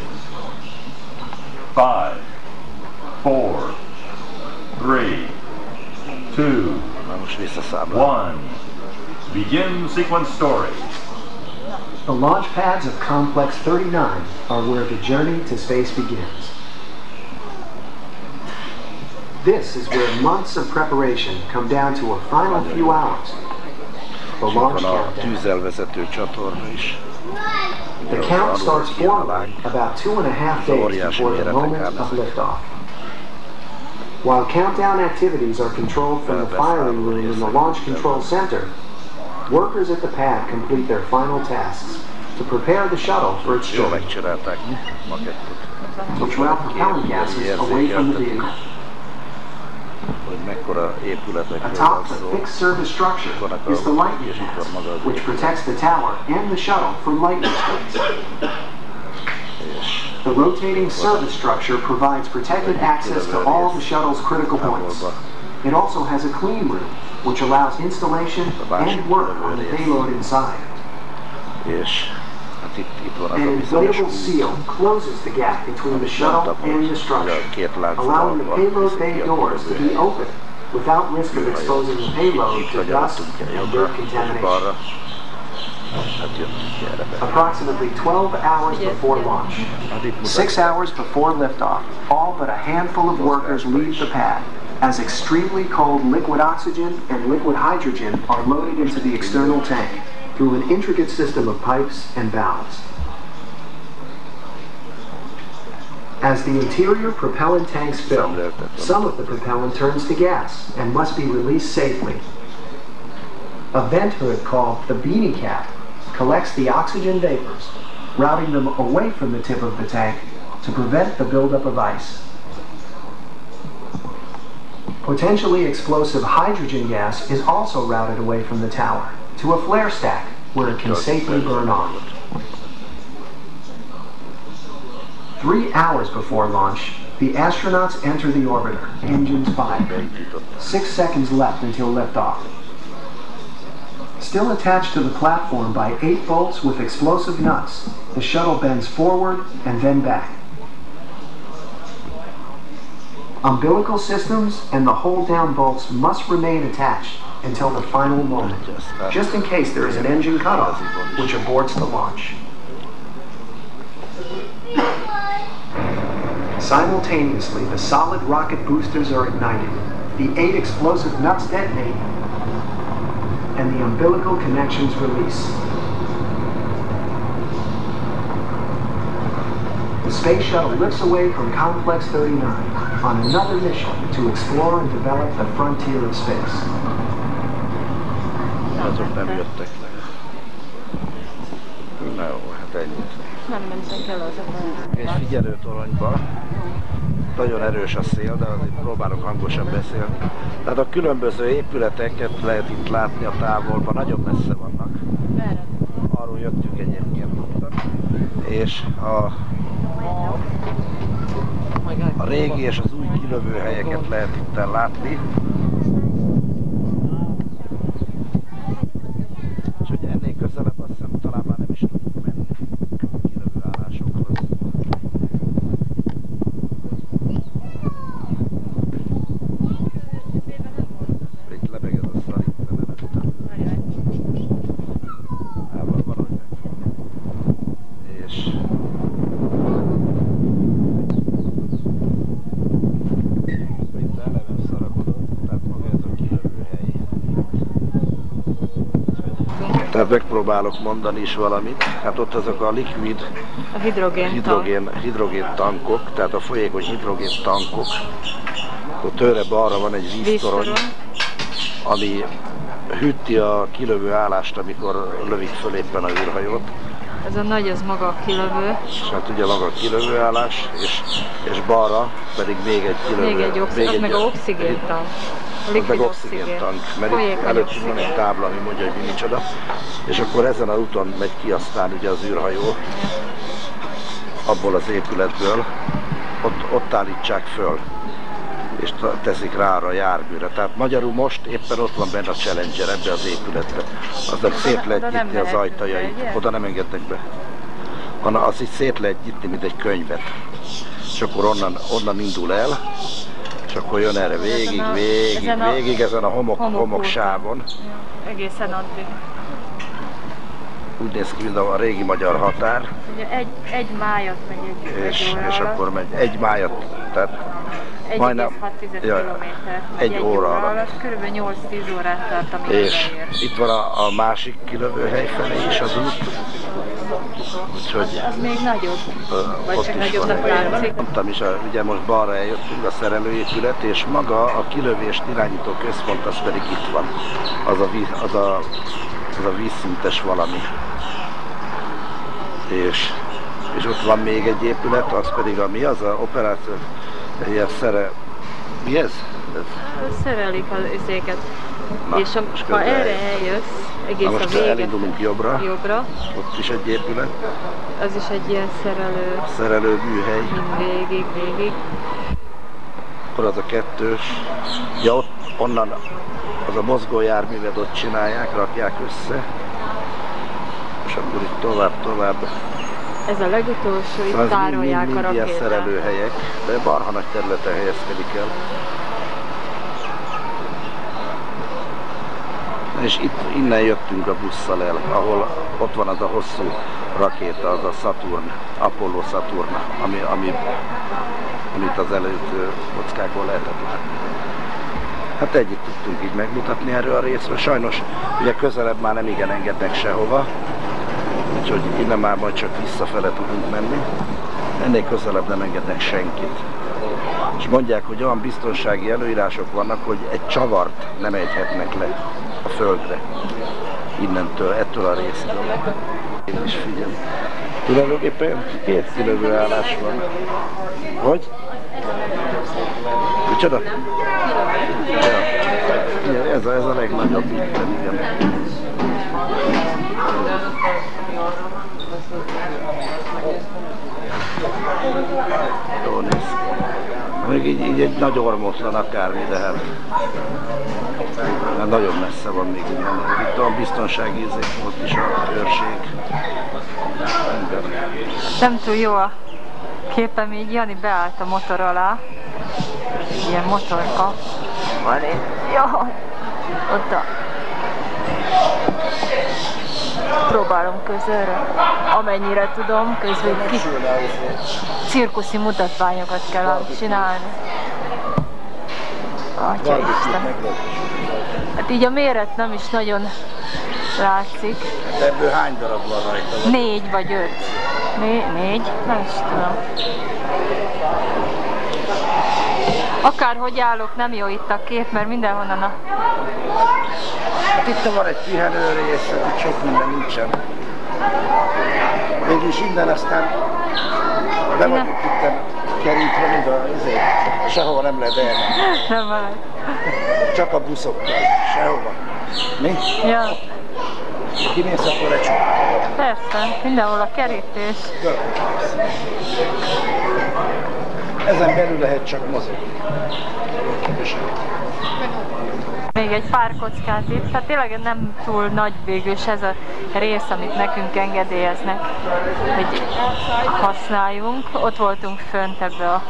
Five, four, three, two, one. Begin sequence story. The launch pads of Complex thirty-nine are where the journey to space begins. This is where months of preparation come down to a final few hours. The launch countdown. The count starts formally about two and a half days before the moment of liftoff. While countdown activities are controlled from the firing room in the Launch Control Center, workers at the pad complete their final tasks to prepare the shuttle for its journey. Which route propellant gases away from the vehicle. Atop the fixed service structure is the lightning pass, which protects the tower and the shuttle from lightning strikes. The rotating service structure provides protected access to all the shuttle's critical points. It also has a clean room, which allows installation and work on the payload inside. An inflatable seal closes the gap between the shuttle and the structure, allowing the payload bay doors to be open without risk of exposing the payload to dust and dirt contamination. Approximately twelve hours before launch, six hours before liftoff, all but a handful of workers leave the pad as extremely cold liquid oxygen and liquid hydrogen are loaded into the external tank through an intricate system of pipes and valves. As the interior propellant tanks fill, some of the propellant turns to gas and must be released safely. A vent hood called the beanie cap collects the oxygen vapors, routing them away from the tip of the tank to prevent the buildup of ice. Potentially explosive hydrogen gas is also routed away from the tower to a flare stack where it can safely burn off. Three hours before launch, the astronauts enter the orbiter, engines fired. Six seconds left until liftoff. Still attached to the platform by eight bolts with explosive nuts, the shuttle bends forward and then back. Umbilical systems and the hold-down bolts must remain attached until the final moment, just in case there is an engine cutoff, which aborts the launch. Simultaneously, the solid rocket boosters are ignited, the eight explosive nuts detonate, and the umbilical connections release. The space shuttle lifts away from Complex thirty-nine on another mission to explore and develop the frontier of space. Azok nem jöttek le. Na jó, hát ennyit. Nem mentek el azok. És figyelőtoronyba nagyon erős a szél, de azért próbálok hangosan beszélni. Tehát a különböző épületeket lehet itt látni a távolban, nagyon messze vannak. Arról jöttünk egyébként. és a, a régi és az új kilövő helyeket lehet itt látni. Úgyhogy ennél közelebb azt hiszem talán már nem is tudunk menni a kilövő állásokhoz. Itt lebeged a szar itt előttem. Ával valahogy megfogom. És itt eleve szarakodott, tehát maga ez a kilövő hely. Tehát megpróbálok mondani is valamit. Hát ott azok a liquid a hidrogén, hidrogén, hidrogén tankok, tehát a folyékony hidrogén tankok. Ott tőle balra van egy víztorony, ami hűti a kilövő állást, amikor lövik föl éppen a űrhajót. Ez a nagy, az maga a kilövő. És hát ugye maga a kilövő állás, és, és balra pedig még egy kilövő. Még egy oxigén, meg a oxigéntank. Meg oxigéntank, mert itt előtt van egy tábla, ami mondja, hogy micsoda. És akkor ezen a úton megy ki aztán ugye az űrhajó, abból az épületből, ott, ott állítsák föl, és teszik rá arra a járműre. Tehát magyarul most éppen ott van benne a Challenger ebbe az épületbe. Aznak szét lehet nyitni az ajtajait, oda nem engednek be. Hanem az így szét lehet nyitni, mint egy könyvet. És akkor onnan, onnan indul el, és akkor jön erre végig, végig, ezen a, végig ezen a homok, homoksávon. Egészen addig. Úgy néz ki, mint a régi magyar határ. Ugye egy, egy májat megy egy, és, egy óra és akkor megy egy májat, tehát majdnem ja, egy, egy óra alatt. alatt. Körülbelül nyolc-tíz órát tart, amíg és beér. Itt van a, a másik kilövő hely felé is az út. Úgyhogy az, az még nagyobb, vagy csak nagyobbnak látszik. Mondtam is, ugye most balra eljöttünk a szerelőépület, és maga a kilövést irányító központ az pedig itt van. Az a, víz, az a, az a vízszintes valami. És, és ott van még egy épület, az pedig a mi, az a operáció, ilyen szere... Mi ez? ez? Szerelik az izéket. Na, és a, ha erre eljössz, egész na, a vége, elindulunk jobbra, jobbra, ott is egy épület. Az is egy ilyen szerelő... Szerelő műhely. Végig, végig. Akkor az a kettős. Ja, ott, onnan az a mozgójárművet ott csinálják, rakják össze. És akkor itt tovább, tovább. Ez a legutolsó, itt szóval tárolják mind, mind, mind a rakétát. Ilyen szerelőhelyek, de marha nagy területen helyezkedik el. És itt, innen jöttünk a busszal el, ahol ott van az a hosszú rakéta, az a Saturn, Apollo Saturn, ami, ami, amit az előtt kockákból lehetett látni. Hát együtt tudtunk így megmutatni erről a részről. Sajnos ugye közelebb már nem igen engednek sehova, úgyhogy innen már majd csak visszafele tudunk menni. Ennél közelebb nem engednek senkit. És mondják, hogy olyan biztonsági előírások vannak, hogy egy csavart nem ejthetnek le a földre. Innentől, ettől a résztől. Én is figyelj. Tulajdonképpen két kilövő állás van. Hogy? Micsoda? Ja. Ez, a, ez a legnagyobb itten, igen. Jó néz ki. Még így, így egy nagy ormotlan akármi, de hát, hát nagyon messze van még innen. Itt a biztonsági ízék, ott is a őrség. Nem túl jó a képem, így Jani beállt a motor alá. Ilyen motorka van itt. Jaj, ott a... Próbálom közelre, amennyire tudom, közben ki... cirkuszi mutatványokat kell csinálni. Atya Isten. Hát így a méret nem is nagyon látszik. De ebből hány darab van rajta? Négy vagy öt. Né négy? Nem is tudom. Akárhogy állok, nem jó itt a kép, mert mindenhonnan a... Hát itt van egy pihenő rész, itt sok minden nincsen. Mégis innen aztán nem vagyunk itt kerítve, mint a izé. Sehova nem lehet elmenni. Nem van. Csak a buszokkal, sehova. Mi? Ja. Kimész, akkor egy Persze, mindenhol a kerítés. Ezen belül lehet csak mozogni. Még egy pár kockát itt, tehát tényleg nem túl nagy végős ez a rész, amit nekünk engedélyeznek, hogy használjunk. Ott voltunk fönt ebbe a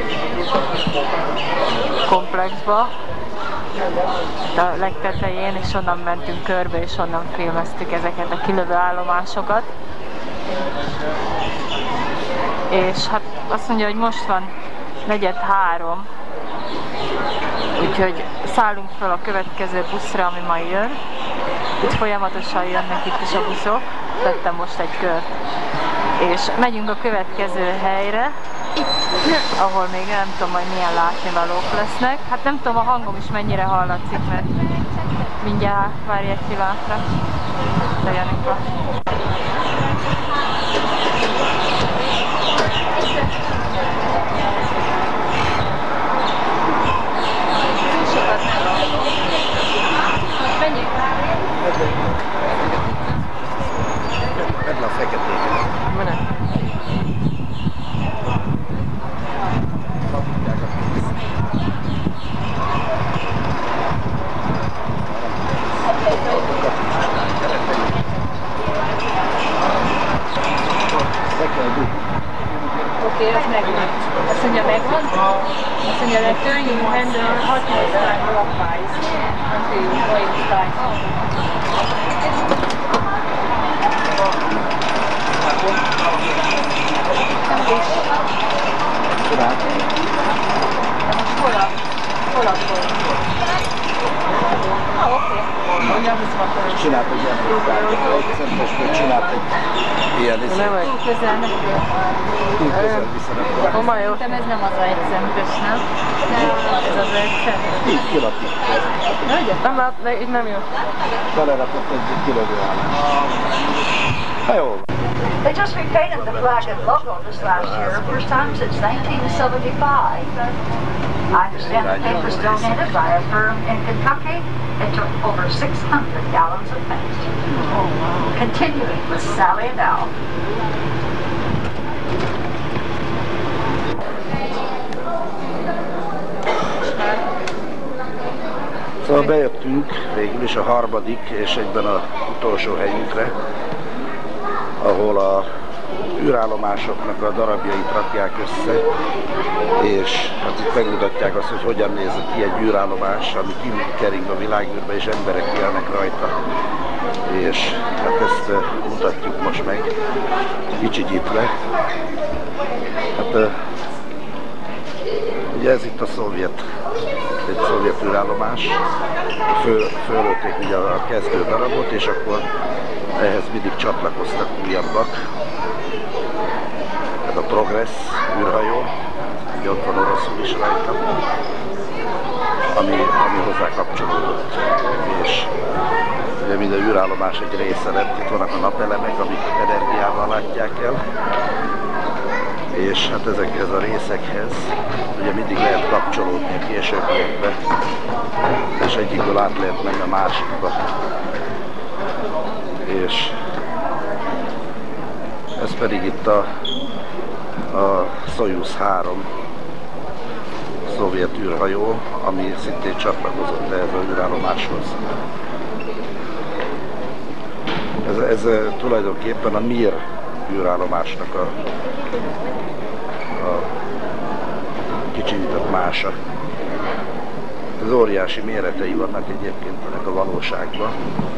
komplexba, a legtetején, és onnan mentünk körbe, és onnan filmeztük ezeket a kilövő állomásokat. És hát azt mondja, hogy most van negyed három, úgyhogy szállunk fel a következő buszra, ami ma jön. Itt folyamatosan jönnek itt is a buszok, tettem most egy kört. És megyünk a következő helyre, ahol még nem tudom, hogy milyen látnivalók lesznek. Hát nem tudom, a hangom is mennyire hallatszik, mert mindjárt várj egy pillanatra. De Janika. Vedd le a feketét. Mene. Oké, okay, az megvan. Azt mondja, megvan? Azt mondja, letter, you handle hot water clockwise until you play with light. Hol a? Hol a hol? Ah, oké. Csinált egy ilyen próbálkozó, egy centesből csinált egy ilyen izé. Túl közel nekünk. Túl közel viszont. Szerintem ez nem az a egy centes, nem? Ez az egy centes. Így kilapít. Nem lát, de így nem jó. Belerakott egy kilövő állás. Ha jó. They just repainted the flag and logo this last year, first time since nineteen seventy-five. I understand the paint was donated by a firm in Kentucky. It took over six hundred gallons of paint. Oh, wow. Continuing with Sally and Al. Szóval bejöttünk végül is a harmadik és egyben az utolsó helyünkre, ahol a űrállomásoknak a darabjait rakják össze, és hát itt megmutatják azt, hogy hogyan néz ki egy űrállomás, ami kering a világűrbe, és emberek élnek rajta. És hát ezt mutatjuk most meg, kicsinyítve. Hát ugye ez itt a szovjet, egy szovjet űrállomás, Föl, fölölték ugye a kezdő darabot, és akkor ehhez mindig csatlakoztak újabbak. Ez a Progress űrhajó, ugye ott van oroszul is rajta, ami, ami hozzá kapcsolódott. És ugye minden űrállomás egy része lett, itt vannak a napelemek, amik energiával látják el. És hát ezek, ez a részekhez ugye mindig lehet kapcsolódni a későbbiekbe, és egyikből át lehet menni a másikba. És ez pedig itt a, a Szojuz három szovjet űrhajó, ami szintén csatlakozott ehhez az űrállomáshoz. Ez, ez tulajdonképpen a Mir űrállomásnak a, a kicsinyített mása. Ez óriási méretei vannak egyébként ennek a valóságban.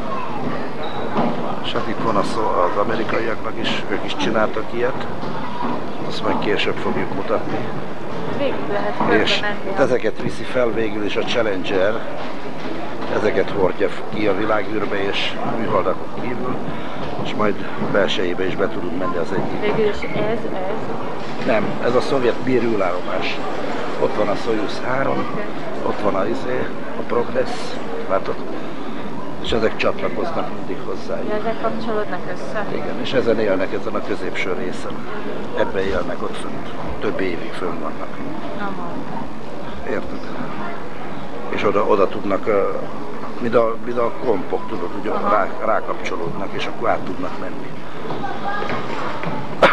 És hát itt van a szó az amerikaiaknak is, ők is csináltak ilyet, azt majd később fogjuk mutatni. És ezeket viszi fel végül is a Challenger, ezeket hordja ki a világűrbe és műholdakon kívül, és majd belsejébe is be tudunk menni az egyik. Végül is ez, ez? Nem, ez a szovjet Mir űrállomás. Ott van a Szojuz három, ott van a izé, a Progress, látod? És ezek csatlakoznak mindig hozzá. Ja, ezek kapcsolódnak össze? Igen, és ezen élnek, ezen a középső részen. Ebben élnek ott fönt. Több évig fönn vannak. Aha. Érted? És oda, oda tudnak, mint a, mint a kompok, tudod, ugye rá, rákapcsolódnak, és akkor át tudnak menni.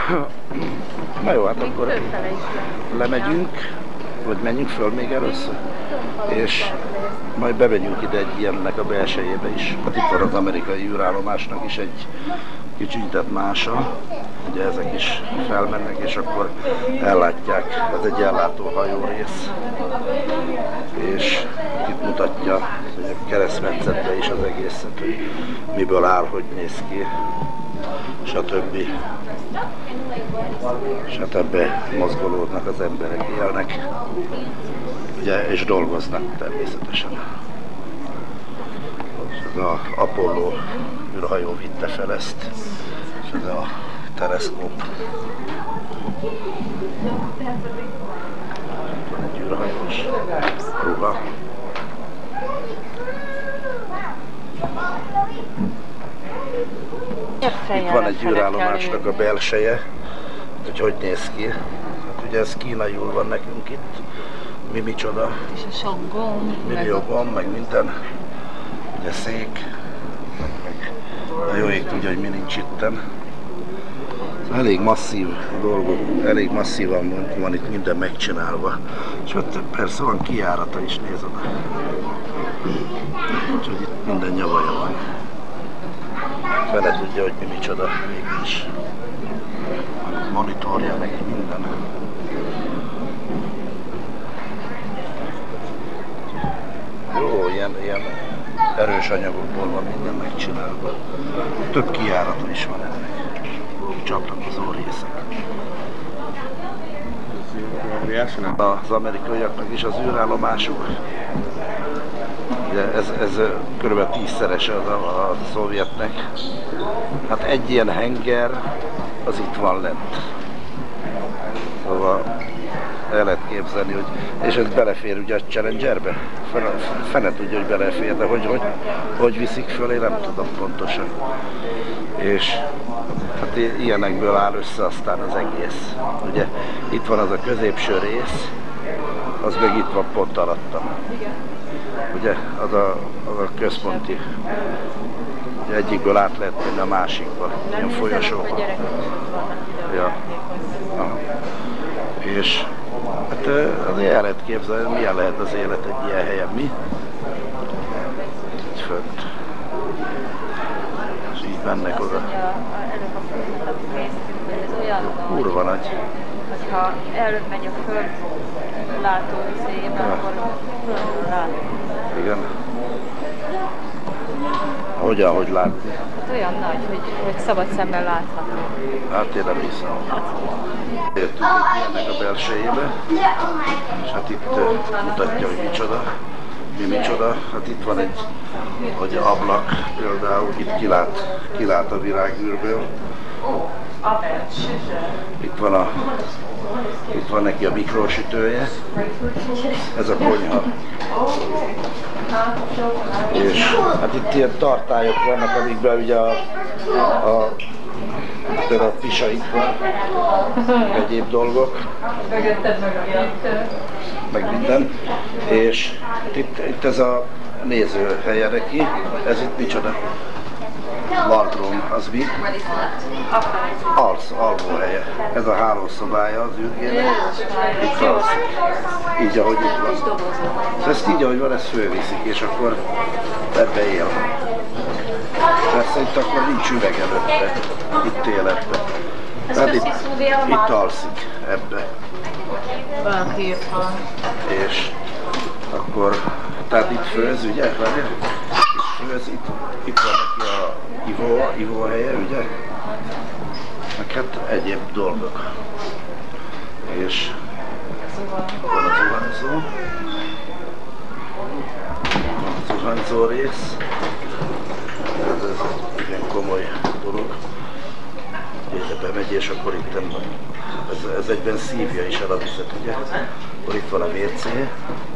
Na jó, hát akkor lemegyünk, vagy menjünk föl még először, és majd bemegyünk ide egy ilyennek a belsejébe is. Hát itt van az amerikai űrállomásnak is egy kicsit mása, ugye ezek is felmennek, és akkor ellátják, ez egy ellátó hajórész, és itt mutatja a keresztmetszetbe is az egészet, hogy miből áll, hogy néz ki, stb. Stb. Mozgolódnak az emberek, élnek, ugye, és dolgoznak természetesen. Ez az Apollo űrhajó vitte fel ezt, és ez a teleszkóp. Egy űrhajós ruha. Itt van egy űrállomásnak a belseje, hogy hogy néz ki. Hát ugye ez kínaiul van nekünk itt, mi micsoda. És a sok gomb. Millió gomb, meg minden. Ugye szék, meg, meg a jó ég tudja, hogy mi nincs itten. Elég masszív dolgok, elég masszívan van, van itt minden megcsinálva. És ott persze van kijárata is, nézd oda. Úgyhogy itt minden nyavaja van. Fele tudja, hogy mi micsoda mégis. Monitorja meg minden. Jó, ilyen, ilyen erős anyagokból van minden megcsinálva. Több kijárata is van ennek. Csatlakozó részek. Az amerikaiaknak is az űrállomásuk. Ez, ez kb. tízszerese az a, a szovjetnek. Hát egy ilyen henger, az itt van lent. Szóval el lehet képzelni, hogy... És ez belefér ugye a Challengerbe? Fene, fene tudja, hogy belefér, de hogy, hogy, hogy viszik föl, én nem tudom pontosan. És hát ilyenekből áll össze aztán az egész. Ugye itt van az a középső rész, az meg itt van pont alattam. Ugye az a, az a központi, ugye egyikből át lehet menni a másikba, ilyen folyosóban. Ja. És hát azért el lehet képzelni, milyen lehet az élet egy ilyen helyen, mi? Itt fönt. És így mennek oda. Kurva nagy. Ha előbb megy a föld látóvizébe, akkor földről látni. Igen. Hogyan, hogy látni? Hát olyan nagy, hogy, hogy szabad szemmel látható. Hát én nem hiszem. Jöttünk egy ilyennek a belsejébe, és hát itt uh, mutatja, hogy micsoda. Mi micsoda? Hát itt van egy, hogy ablak például, itt kilát, kilát a virágűrből. Itt van, a, itt van neki a mikrósütője, ez a konyha. És hát itt ilyen tartályok vannak, amikben ugye a, a, például a pisa itt van, egyéb dolgok, meg minden. És itt, itt ez a nézőhelye neki, ez itt micsoda? Wardroom, az mi? Alsz, alvóhelye. Ez a hálószobája az űrgének. Itt alszik. Így, ahogy itt van. Szóval ezt így, ahogy van, ezt fölviszik, és akkor ebbe él. Persze itt akkor nincs üveg előtte. Itt él ebbe. Tehát itt, itt alszik ebbe. Valaki itt van. És akkor, tehát itt főz, ugye? Itt főz, itt, itt van neki a ivó, ivóhelye, ugye? Meg hát egyéb dolgok. És van a zuhanyzó. Van a zuhanyzó rész. Ez, ez igen komoly dolog. Ide bemegy, és akkor itt ez, ez egyben szívja is el a vizet, ugye? Akkor itt van a vé cé.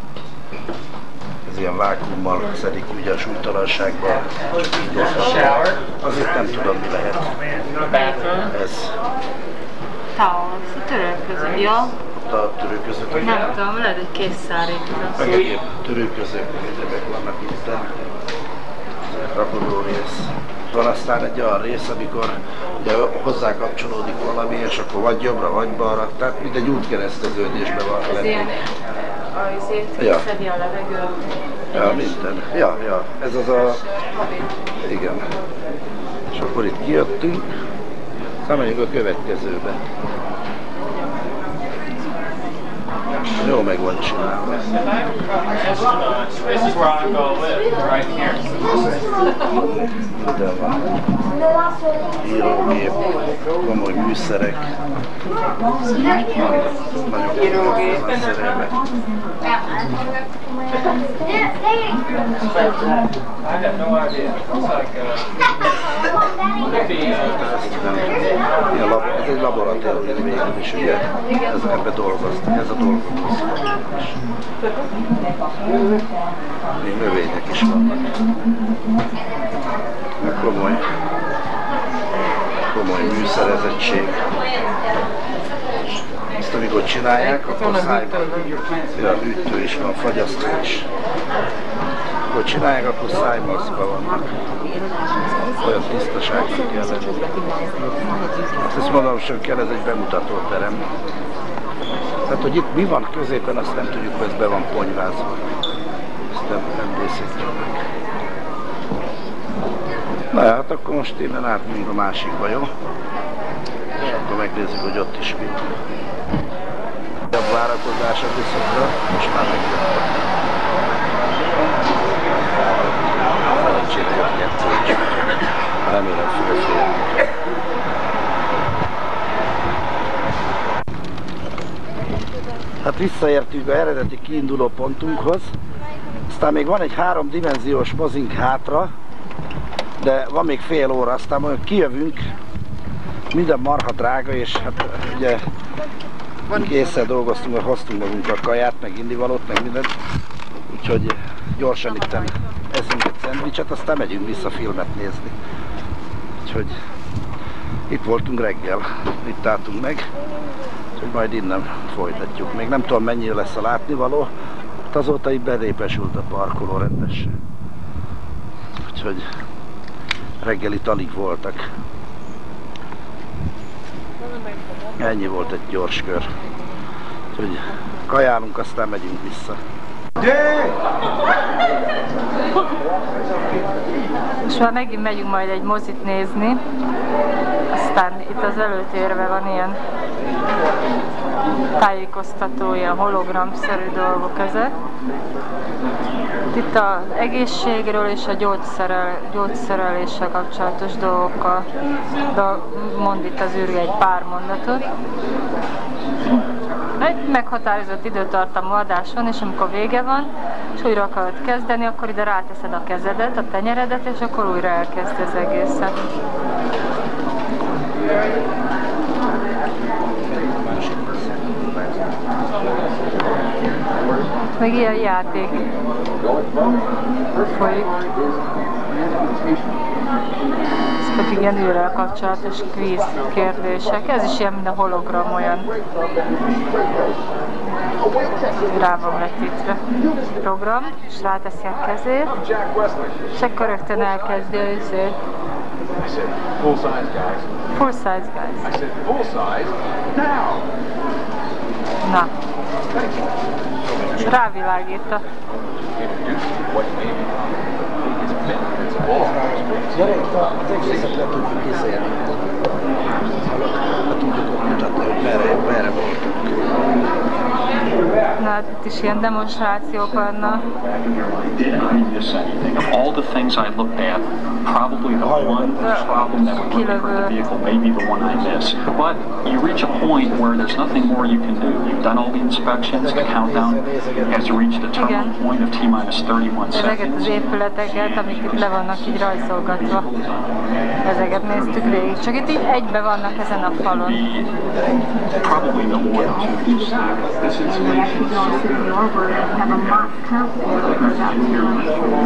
Ez ilyen vákuummal szedik ugye a súlytalanságban, csak így oldható. Azért nem tudom, mi lehet. Ez. Towels, a törölköző, ja? A törölközők? Nem tudom, lehet egy készszárítva. Meg egyéb törölközők, egyébek vannak itt. rakodó rész. Van aztán egy olyan rész, amikor ugye hozzá kapcsolódik valami, és akkor vagy jobbra, vagy balra, tehát mindegy útkereszteződésben van. Ez ilyen, azért ja. szedi a levegőt. Ja, minden. Ja, ja, ez az a... Igen. És akkor itt kijöttünk, aztán megyünk a következőbe. Jó meg van csinálva. Minden van. Írógép, komoly műszerek. Nagyon komoly szerelmek. Ez egy laboratórium végül is, ugye? Ezeket dolgoztak, ez a dolgozás. Még növények is vannak. Komoly, komoly műszerezettség. Ezt amikor csinálják, akkor szájban ja, ütő is van, fagyasztó is. Amikor csinálják, akkor szájmaszkban vannak. Olyan tisztaságban kell lenni. Ezt mondom, sem kell, ez egy bemutatóterem. Tehát, hogy itt mi van középen, azt nem tudjuk, hogy ez be van ponyvázva. Ezt nem, nem díszítjük meg. Na hát akkor most innen átmegyünk a másikba, jó? És akkor megnézzük, hogy ott is mi. A várakozás a viszontra, most már megjöttem. Szerencsére jött kettő is. Remélem fölfér. Hát visszaértünk az eredeti kiinduló pontunkhoz. Aztán még van egy háromdimenziós mozink hátra, de van még fél óra, aztán majd kijövünk. Minden marha drága, és hát ugye késszel dolgoztunk, hogy hoztunk magunkkal kaját, meg indivalót, meg mindent. Úgyhogy gyorsan itt eszünk egy szendvicset, aztán megyünk vissza filmet nézni. Úgyhogy itt voltunk reggel, itt álltunk meg. Úgyhogy majd innen folytatjuk. Még nem tudom, mennyi lesz a látnivaló. Azóta itt belépesült a parkoló rendesen. Úgyhogy reggel itt alig voltak. Ennyi volt egy gyors kör. Úgyhogy kajálunk, aztán megyünk vissza. És már megint megyünk majd egy mozit nézni. Aztán itt az előtérben van ilyen tájékoztató, ilyen hologramszerű dolgok ezek. Itt az egészségről és a gyógyszerel, gyógyszereléssel kapcsolatos dolgokkal mond itt az űrge egy pár mondatot. Egy meghatározott időtartamú adás van, és amikor vége van, és újra akarod kezdeni, akkor ide ráteszed a kezedet, a tenyeredet, és akkor újra elkezd az egészet. Meg ilyen játék folyik. Ez pedig ilyen űrrel kapcsolatos kvíz kérdések. Ez is ilyen, mint a hologram, olyan rá van vetítve program, és ráteszi a kezét, és akkor rögtön elkezdi a izét. Full size guys. Full size guys. I said full size now. Na. És rávilágít a... Az egészet le tudjuk izélni. Le tudjuk mutatni, hogy merre, merre voltunk. Na, hát itt is ilyen demonstrációk vannak. Of all the things I looked at, probably the one problem that would work for the vehicle may be the one I miss. But you reach a point where there's nothing more you can do. You've done all the inspections, the countdown has reached a terminal point of T minus thirty-one seconds. Ezeket az épületeket, amik itt le vannak így rajzolgatva. Ezeket néztük végig. Csak itt így egybe vannak ezen a falon. Probably no more than two feet. This insulation Go to the orbit and have a mock transport that goes out to your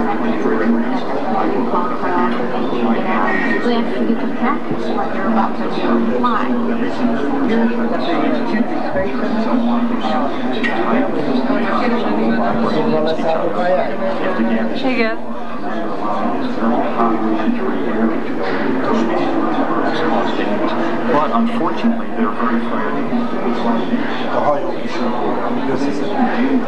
so actually you can practice what you're about to fly. Igen. But unfortunately, they're very fragile. A hajók is, amíg összeszednek.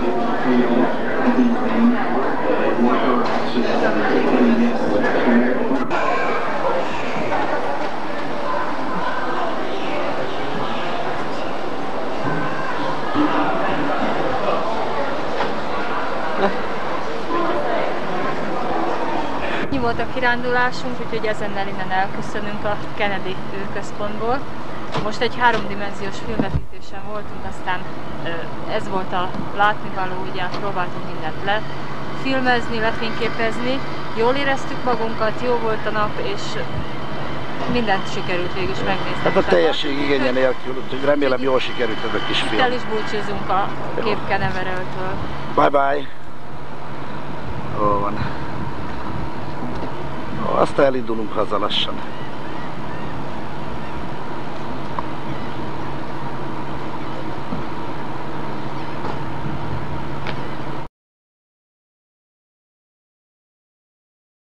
Ennyi volt a kirándulásunk, úgyhogy ezennel innen elköszönünk a Kennedy űrközpontból. Most egy háromdimenziós filmvetítésen voltunk, aztán ez volt a látnivaló, ugye próbáltunk mindent lefilmezni, lefényképezni. Jól éreztük magunkat, jó volt a nap, és mindent sikerült végül is megnézni. Hát a teljesség igénye nélkül, úgyhogy remélem jól sikerült ez a kis film. Itt el is búcsúzunk a Cape Canaveral-től. Bye bye! Jó van. Aztán elindulunk haza lassan.